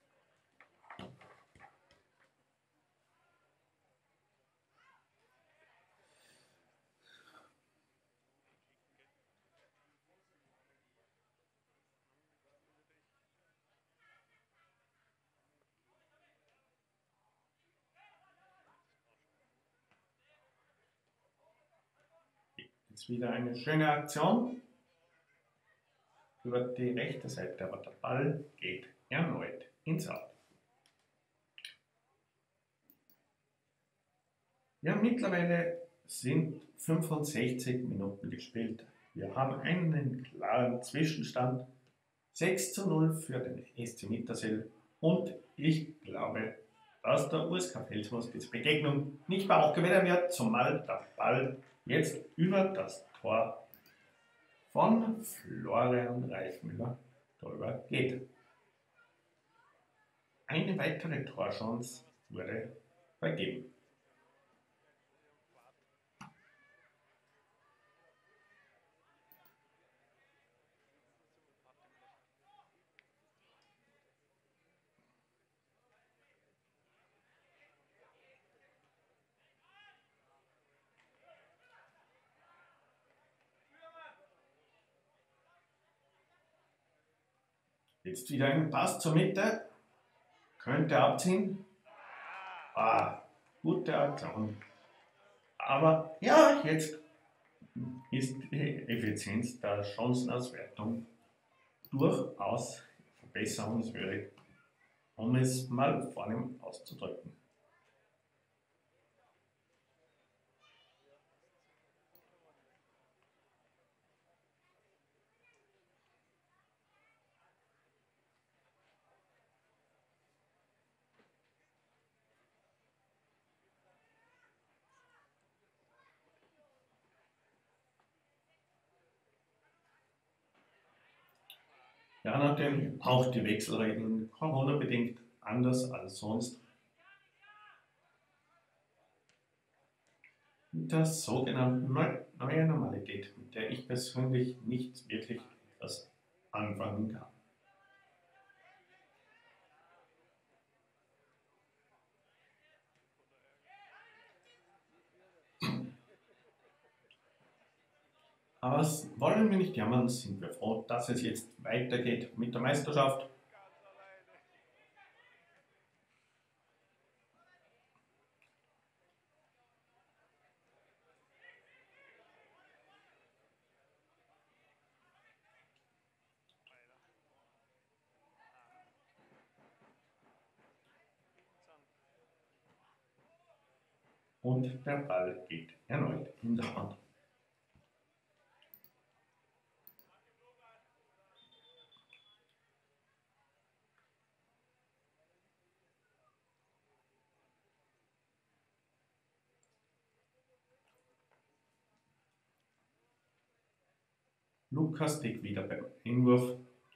Jetzt wieder eine schöne Aktion über die rechte Seite, aber der Ball geht erneut ins Out. Ja, mittlerweile sind fünfundsechzig Minuten gespielt. Wir haben einen klaren Zwischenstand. sechs zu null für den E S C Mittersill. Und ich glaube, dass der U S K Filzmus diese Begegnung nicht mehr auch gewinnen wird, zumal der Ball jetzt über das Tor von Florian Reifmüller darüber geht. Eine weitere Torchance wurde vergeben. Jetzt wieder ein Pass zur Mitte. Könnte abziehen. Ah, gute Aktion. Aber ja, jetzt ist die Effizienz der Chancenauswertung durchaus verbesserungswürdig, um es mal vornehm auszudrücken. Ja, natürlich auch die Wechselregeln Corona-bedingt anders als sonst. Mit der sogenannten neuen Normalität, mit der ich persönlich nicht wirklich etwas anfangen kann. Aber wollen wir nicht jammern, sind wir froh, dass es jetzt weitergeht mit der Meisterschaft. Und der Ball geht erneut in der Hand. Lukas Dick wieder beim Einwurf.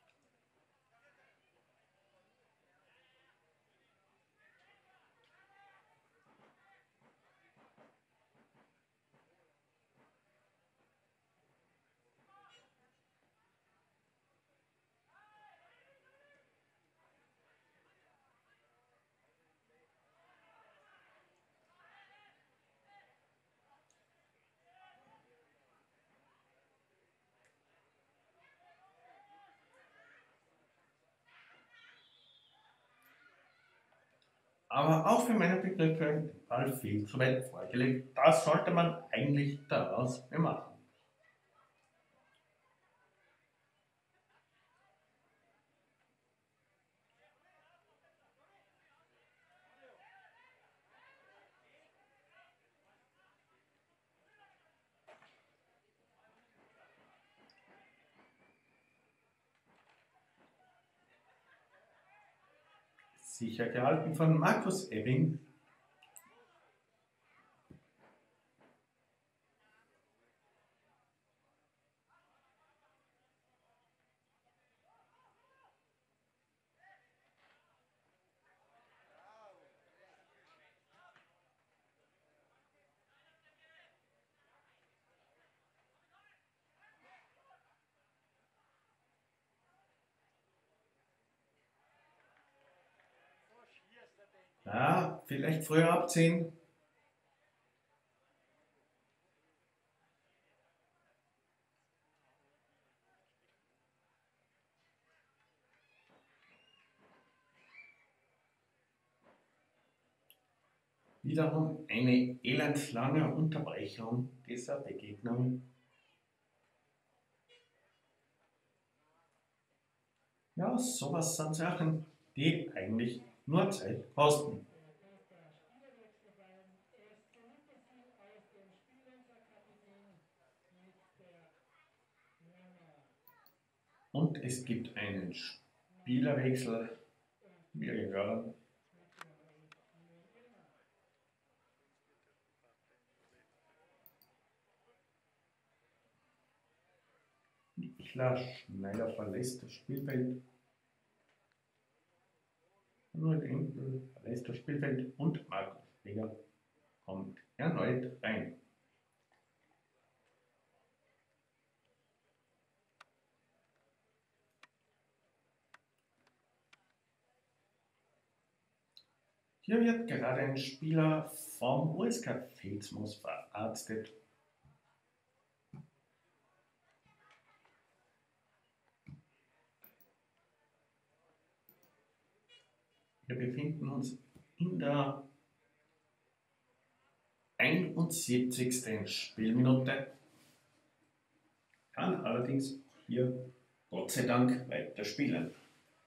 Aber auch für meine Begriffe der Ball viel zu weit vorgelegt. Das sollte man eigentlich daraus machen. Sicher gehalten von Markus Ebbing. Ja, vielleicht früher abziehen. Wiederum eine elendslange Unterbrechung dieser Begegnung. Ja, sowas sind Sachen, die eigentlich nur Zeit kosten. Und es gibt einen Spielerwechsel. Wir hören. Niklas Schneider verlässt das Spielfeld. Nur Enkel verlässt das Spielfeld und Markus Steger kommt erneut rein. Hier wird gerade ein Spieler vom U S K Filzmoos verarztet. Wir befinden uns in der einundsiebzigsten Spielminute. Kann allerdings hier Gott sei Dank weiter spielen.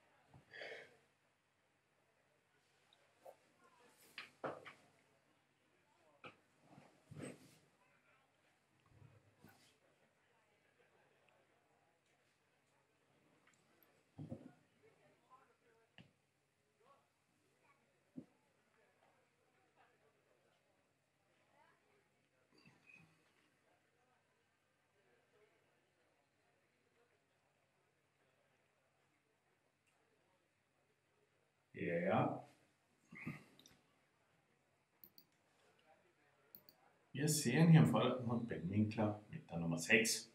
Ja. Wir sehen hier im Vordergrund Ben Winkler mit der Nummer sechs.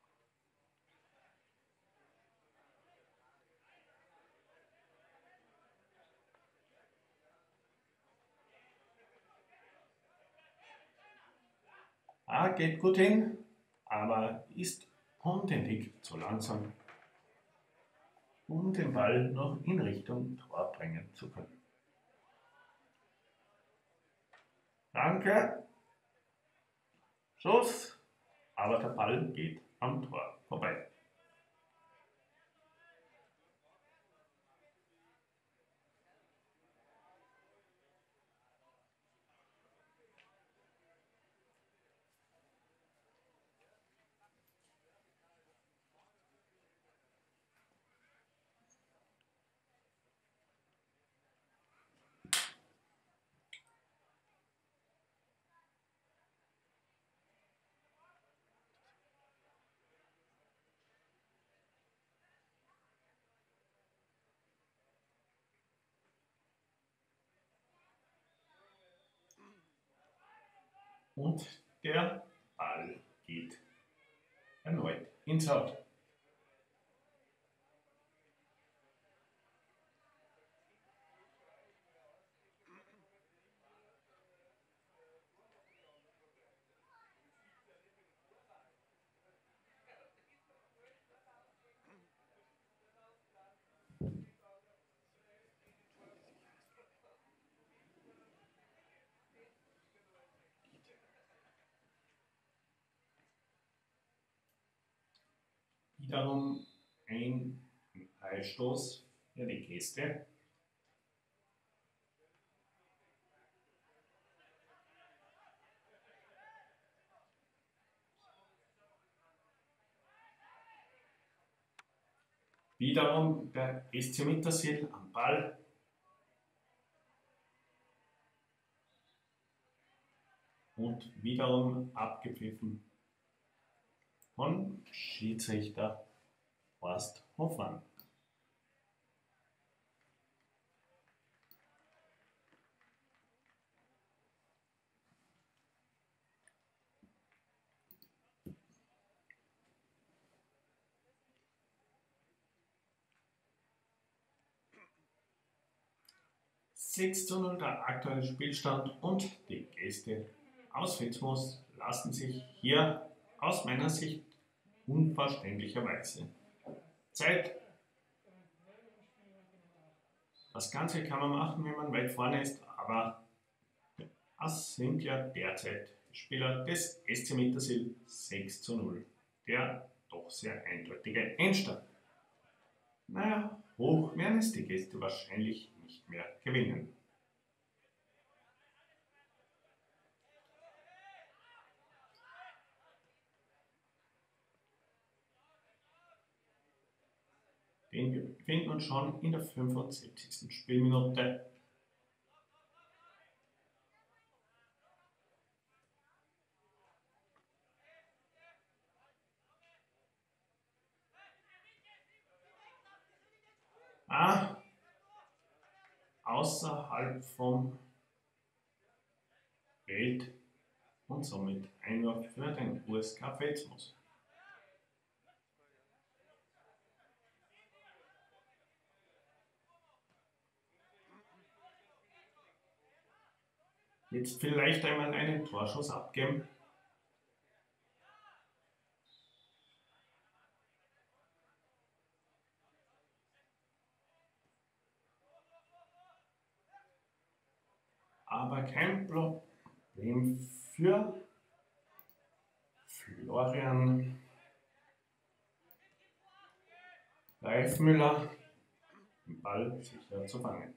Ah, geht gut hin, aber ist um den Tick zu langsam, um den Ball noch in Richtung Tor bringen zu können. Danke. Schuss, aber der Ball geht am Tor vorbei. Und der Ball geht erneut ins Out. Wiederum ein Freistoß für die Gäste. Wiederum der S C Mittersill am Ball. Und wiederum abgepfiffen von Schiedsrichter Horst Hoffmann. sechs zu null der aktuelle Spielstand und die Gäste aus Veetsmoos lassen sich hier aus meiner Sicht unverständlicherweise Zeit. Das Ganze kann man machen, wenn man weit vorne ist, aber das sind ja derzeit Spieler des S C Mittersill sechs zu null. Der doch sehr eindeutige Endstand. Naja, hoch werden es die Gäste wahrscheinlich nicht mehr gewinnen. Denn wir befinden uns schon in der fünfundsiebzigsten Spielminute. Ah, außerhalb vom Feld und somit Einwurf für den U S K Veetsmoos. Jetzt vielleicht einmal einen Torschuss abgeben. aber kein Problem für Florian Reifmüller, den Ball sicher zu fangen.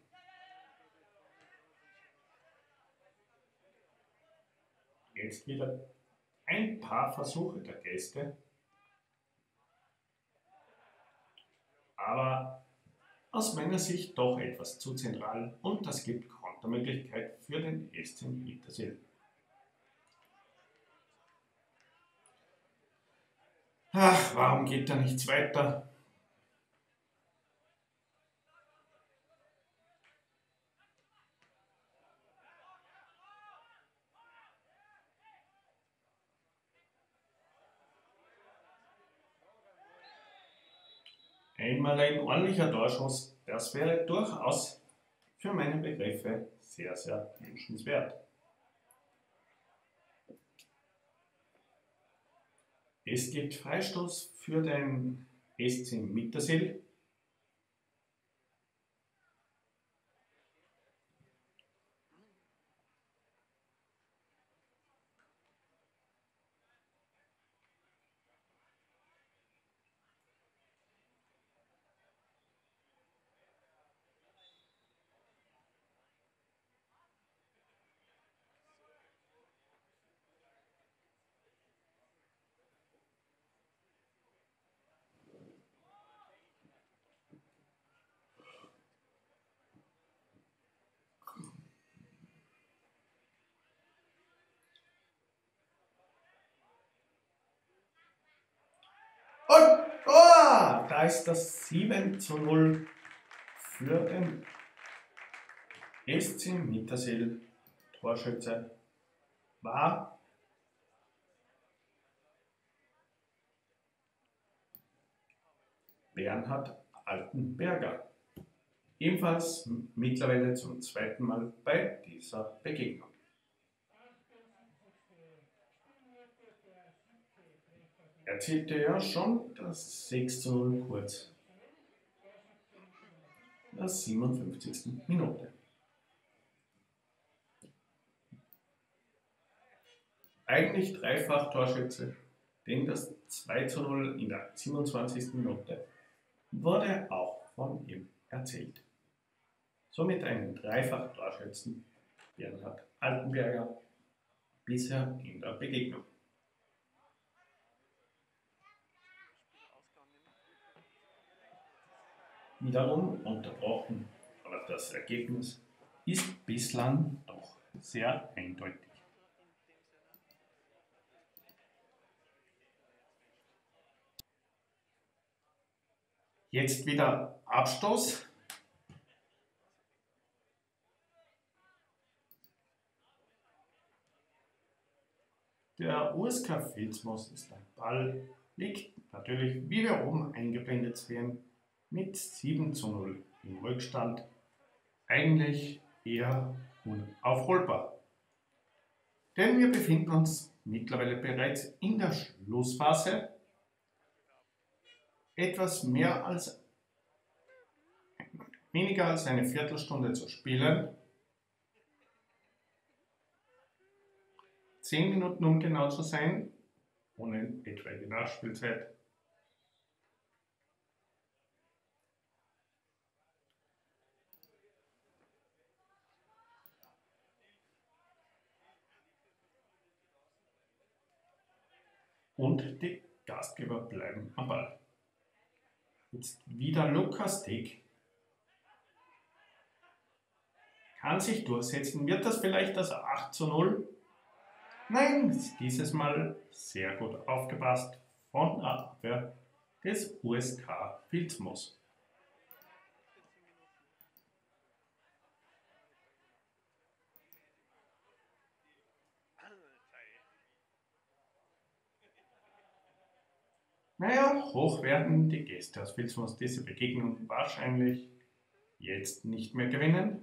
Jetzt wieder ein paar Versuche der Gäste, aber aus meiner Sicht doch etwas zu zentral und das gibt Kontermöglichkeit für den S C Mittersill. Ach, warum geht da nichts weiter? Einmal ein ordentlicher Torschuss, das wäre durchaus für meine Begriffe sehr, sehr wünschenswert. Es gibt Freistoß für den S C Mittersill. Und oh, da ist das sieben zu null für den S C Mittersill. Torschütze war Bernhard Altenberger. Ebenfalls mittlerweile zum zweiten Mal bei dieser Begegnung. Er erzielte ja schon das sechs zu null kurz. In der siebenundfünfzigsten Minute. Eigentlich dreifach Torschütze, denn das zwei zu null in der siebenundzwanzigsten Minute wurde auch von ihm erzielt. Somit einen dreifach Torschützen Bernhard Altenberger bisher in der Begegnung. Wiederum unterbrochen, aber das Ergebnis ist bislang doch sehr eindeutig. Jetzt wieder Abstoß. Der U S K Filzmoos ist ein Ball, liegt natürlich, wie wir oben eingeblendet sehen, mit sieben zu null im Rückstand. Eigentlich eher unaufholbar. Denn wir befinden uns mittlerweile bereits in der Schlussphase. Etwas mehr als weniger als eine Viertelstunde zu spielen. Zehn Minuten, um genau zu sein, ohne etwaige Nachspielzeit. Und die Gastgeber bleiben am Ball. Jetzt wieder Lukas Dick. Kann sich durchsetzen. Wird das vielleicht das acht zu null? Nein, dieses Mal sehr gut aufgepasst von der Abwehr des U S K Filzmoos. Naja, hoch werden die Gäste aus Filzmoos diese Begegnung wahrscheinlich jetzt nicht mehr gewinnen.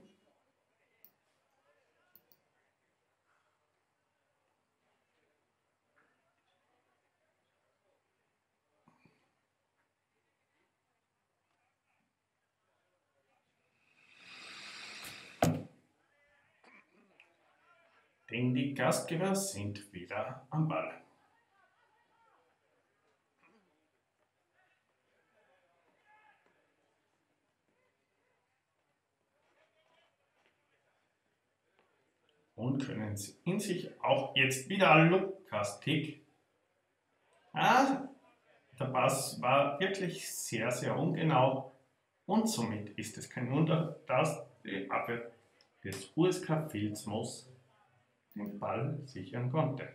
denn die Gastgeber sind wieder am Ball. Und können in sich auch jetzt wieder Lukas Tick. Ah, der Pass war wirklich sehr, sehr ungenau und somit ist es kein Wunder, dass die Abwehr des U S K Vilsmos den Ball sichern konnte.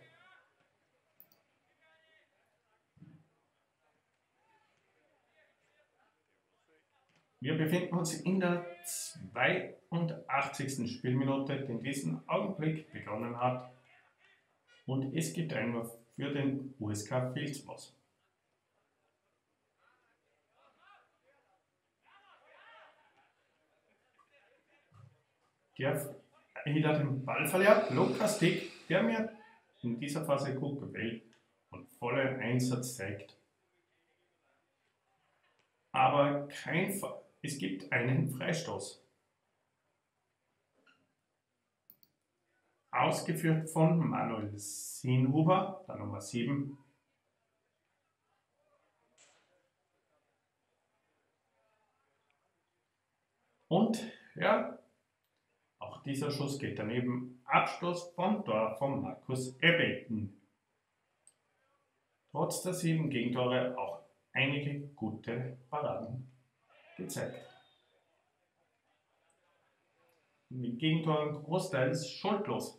Wir befinden uns in der zweiundachtzigsten Spielminute, die in diesem Augenblick begonnen hat. Und es gibt Einwurf für den U S K Vilsmos. Der wieder den Ball verliert, Lukas Tick, der mir in dieser Phase gut gefällt und vollen Einsatz zeigt. Aber kein Fall. Es gibt einen Freistoß. Ausgeführt von Manuel Sinhuber, der Nummer sieben. Und ja, auch dieser Schuss geht daneben. Abstoß vom Tor von Markus Ebbeten. Trotz der sieben Gegentore auch einige gute Paraden gezeigt. Mit Gegentoren großteils schuldlos.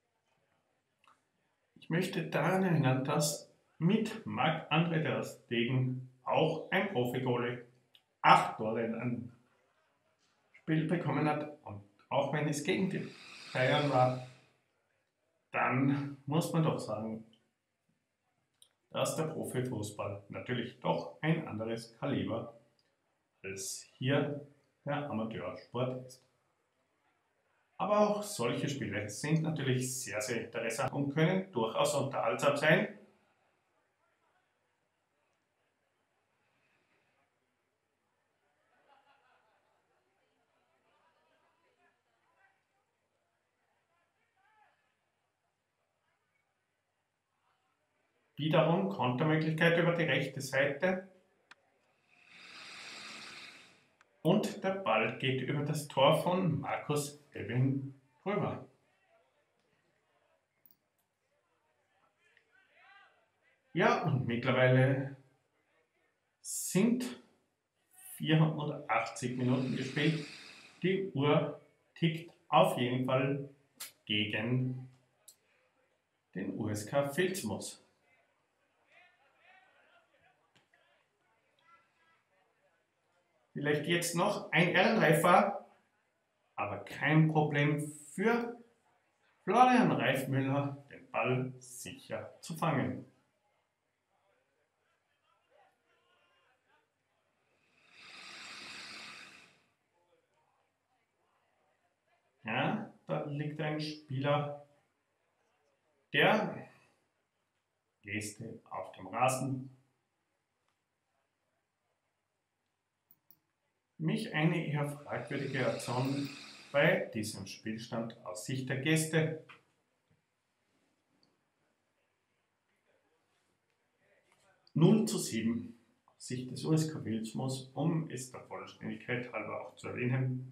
Ich möchte daran erinnern, dass mit Marc-André ter Stegen auch ein Profi-Goalie acht Tore in einem Spiel bekommen hat. Und auch wenn es gegen die Bayern war, dann muss man doch sagen, dass der Profifußball natürlich doch ein anderes Kaliber als hier der Amateursport ist. Aber auch solche Spiele sind natürlich sehr, sehr interessant und können durchaus unterhaltsam sein. Wiederum Kontermöglichkeit über die rechte Seite. Und der Ball geht über das Tor von Markus Ebbing drüber. Ja, und mittlerweile sind vierundachtzig Minuten gespielt. Die Uhr tickt auf jeden Fall gegen den U S K Vilsmos. Vielleicht jetzt noch ein Ehrenreifer, aber kein Problem für Florian Reifmüller, den Ball sicher zu fangen. Ja, da liegt ein Spieler, der Geste auf dem Rasen. Mich eine eher fragwürdige Aktion bei diesem Spielstand aus Sicht der Gäste. null zu sieben aus Sicht des U S K Vilsmos, um es der Vollständigkeit halber auch zu erwähnen.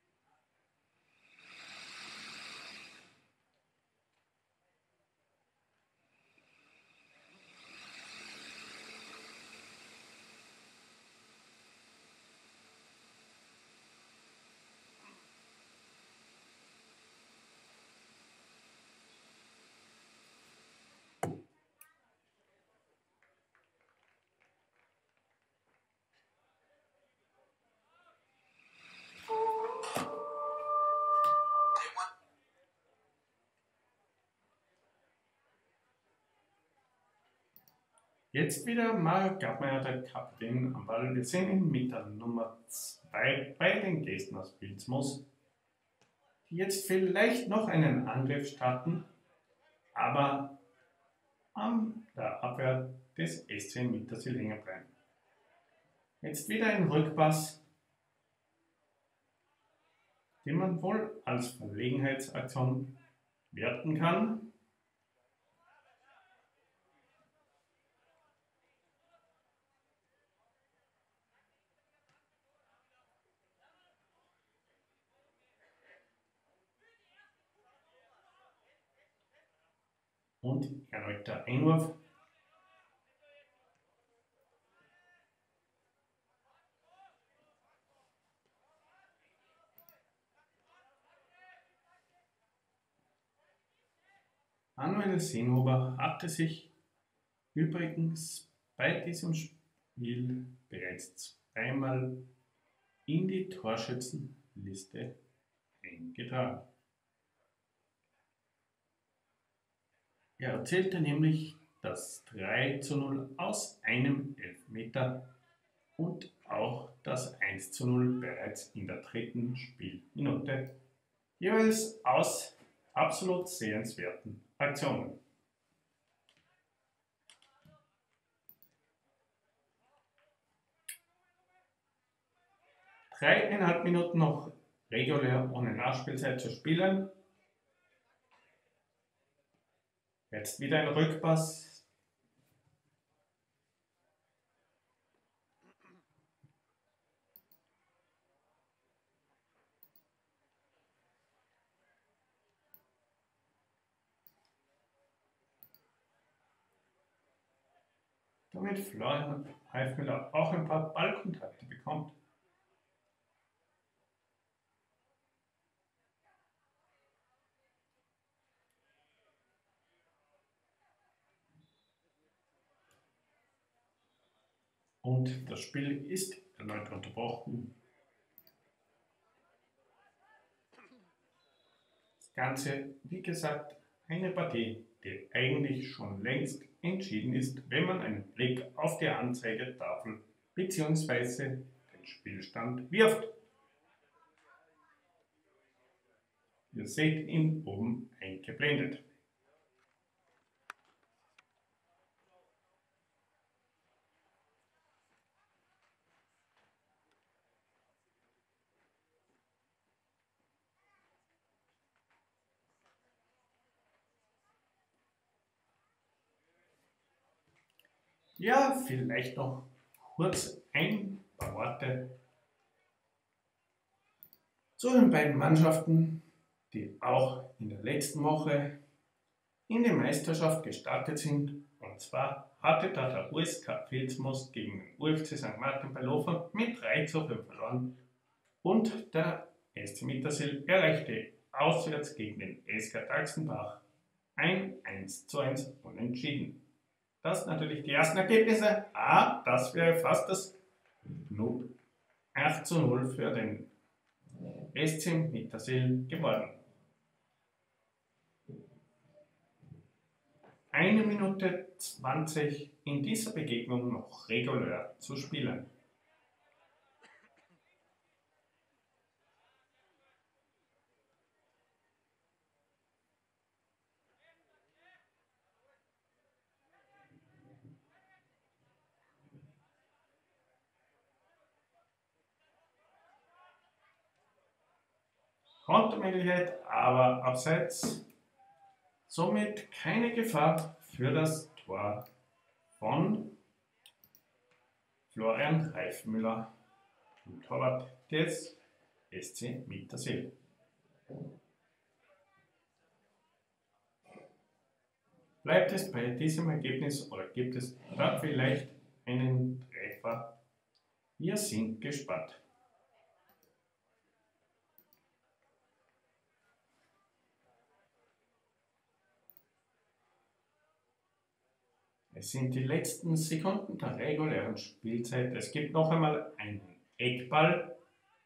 Jetzt wieder Marc Gabmeier, der Kapitän am Ball. Wir sehen mit der Nummer zwei bei den Gästen aus Vilsmos, die jetzt vielleicht noch einen Angriff starten, aber an der Abwehr des S C Mittersill hängen bleiben. Jetzt wieder ein Rückpass, den man wohl als Verlegenheitsaktion werten kann. Und erneuter Einwurf. Manuel Seehofer hatte sich übrigens bei diesem Spiel bereits zweimal in die Torschützenliste eingetragen. Er erzielte nämlich das drei zu null aus einem Elfmeter und auch das eins zu null bereits in der dritten Spielminute, jeweils aus absolut sehenswerten Aktionen. Dreieinhalb Minuten noch regulär ohne Nachspielzeit zu spielen. Jetzt wieder ein Rückpass. Damit Florian Heifmüller auch ein paar Ballkontakte bekommt. Und das Spiel ist erneut unterbrochen. Das Ganze, wie gesagt, eine Partie, die eigentlich schon längst entschieden ist, wenn man einen Blick auf die Anzeigetafel bzw. den Spielstand wirft. Ihr seht ihn oben eingeblendet. Ja, vielleicht noch kurz ein paar Worte zu den beiden Mannschaften, die auch in der letzten Woche in die Meisterschaft gestartet sind. Und zwar hatte da der U S K Vilsmos gegen den U F C Sankt Martin bei Lofer mit drei zu fünf verloren und der S C Mittersill erreichte auswärts gegen den S K Taxenbach ein eins zu eins Unentschieden. Das sind natürlich die ersten Ergebnisse. Ah, das wäre fast das acht zu null für den S C Mittersill geworden. Eine Minute zwanzig in dieser Begegnung noch regulär zu spielen. Kontermöglichkeit, aber abseits. Somit keine Gefahr für das Tor von Florian Reifmüller, dem Torwart des S C Mittersill. Bleibt es bei diesem Ergebnis oder gibt es da vielleicht einen Treffer? Wir sind gespannt. Es sind die letzten Sekunden der regulären Spielzeit. Es gibt noch einmal einen Eckball.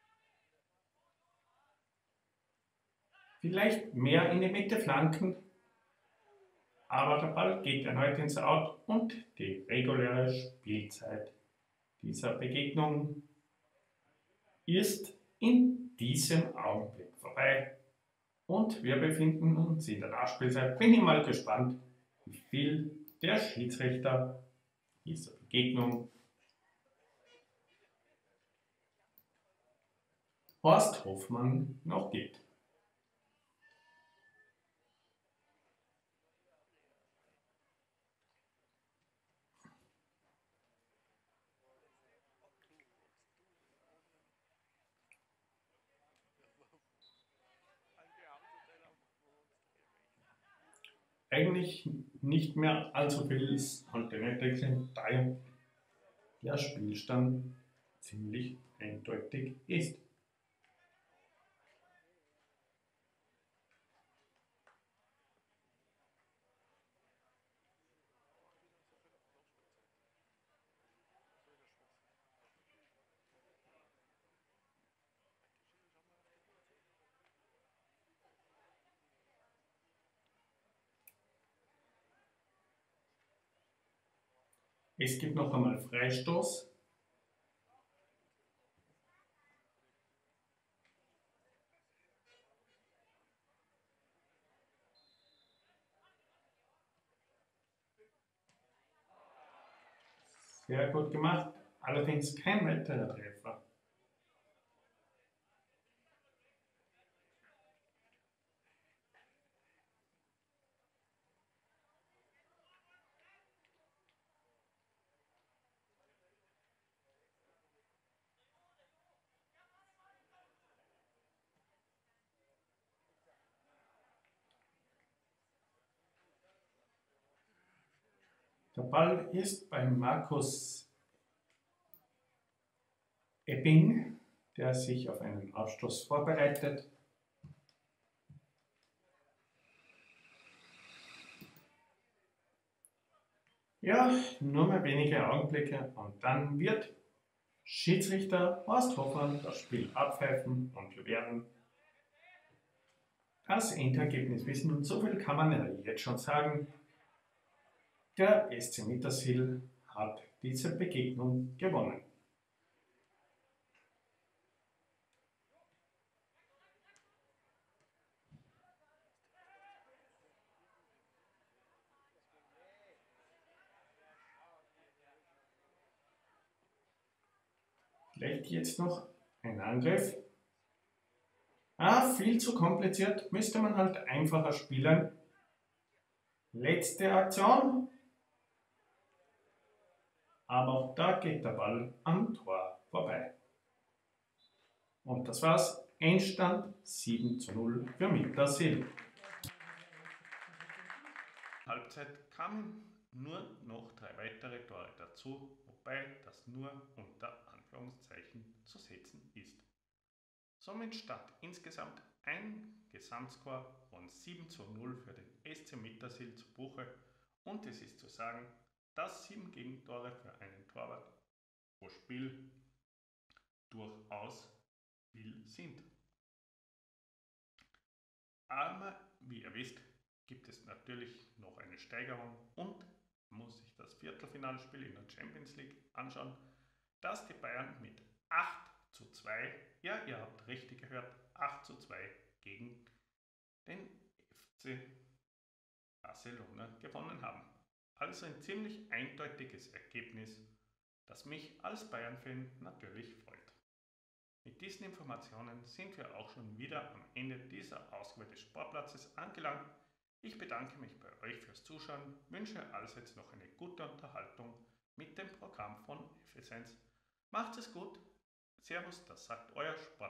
Vielleicht mehr in die Mitte flanken. Aber der Ball geht erneut ins Out und die reguläre Spielzeit dieser Begegnung ist in diesem Augenblick vorbei. Und wir befinden uns in der Nachspielzeit. Bin ich mal gespannt, wie viel der Schiedsrichter dieser Begegnung Horst Hoffmann noch gibt. eigentlich nicht mehr allzu viel sollte nicht wechseln, da der Spielstand ziemlich eindeutig ist. Es gibt noch einmal Freistoß. Sehr gut gemacht, allerdings kein weiterer Treffer. Der Ball ist bei Markus Epping, der sich auf einen Abstoß vorbereitet. Ja, nur mehr wenige Augenblicke und dann wird Schiedsrichter Horst Hofer das Spiel abpfeifen und wir werden das Endergebnis wissen. Und so viel kann man ja jetzt schon sagen. Der S C Mittersill hat diese Begegnung gewonnen. Vielleicht jetzt noch ein Angriff. Ah, viel zu kompliziert, müsste man halt einfacher spielen. Letzte Aktion. Aber auch da geht der Ball am Tor vorbei. Und das war's. Endstand sieben zu null für Mittersill. Halbzeit kamen nur noch drei weitere Tore dazu, wobei das nur unter Anführungszeichen zu setzen ist. Somit stand insgesamt ein Gesamtscore von sieben zu null für den S C Mittersill zu Buche und es ist zu sagen, dass sieben Gegentore für einen Torwart pro Spiel durchaus viel sind. Aber wie ihr wisst, gibt es natürlich noch eine Steigerung und muss sich das Viertelfinalspiel in der Champions League anschauen, dass die Bayern mit acht zu zwei, ja ihr habt richtig gehört, acht zu zwei gegen den F C Barcelona gewonnen haben. Also ein ziemlich eindeutiges Ergebnis, das mich als Bayern-Fan natürlich freut. Mit diesen Informationen sind wir auch schon wieder am Ende dieser Ausgabe des Sportplatzes angelangt. Ich bedanke mich bei euch fürs Zuschauen, wünsche allseits noch eine gute Unterhaltung mit dem Programm von F S eins. Macht es gut, Servus, das sagt euer Sport.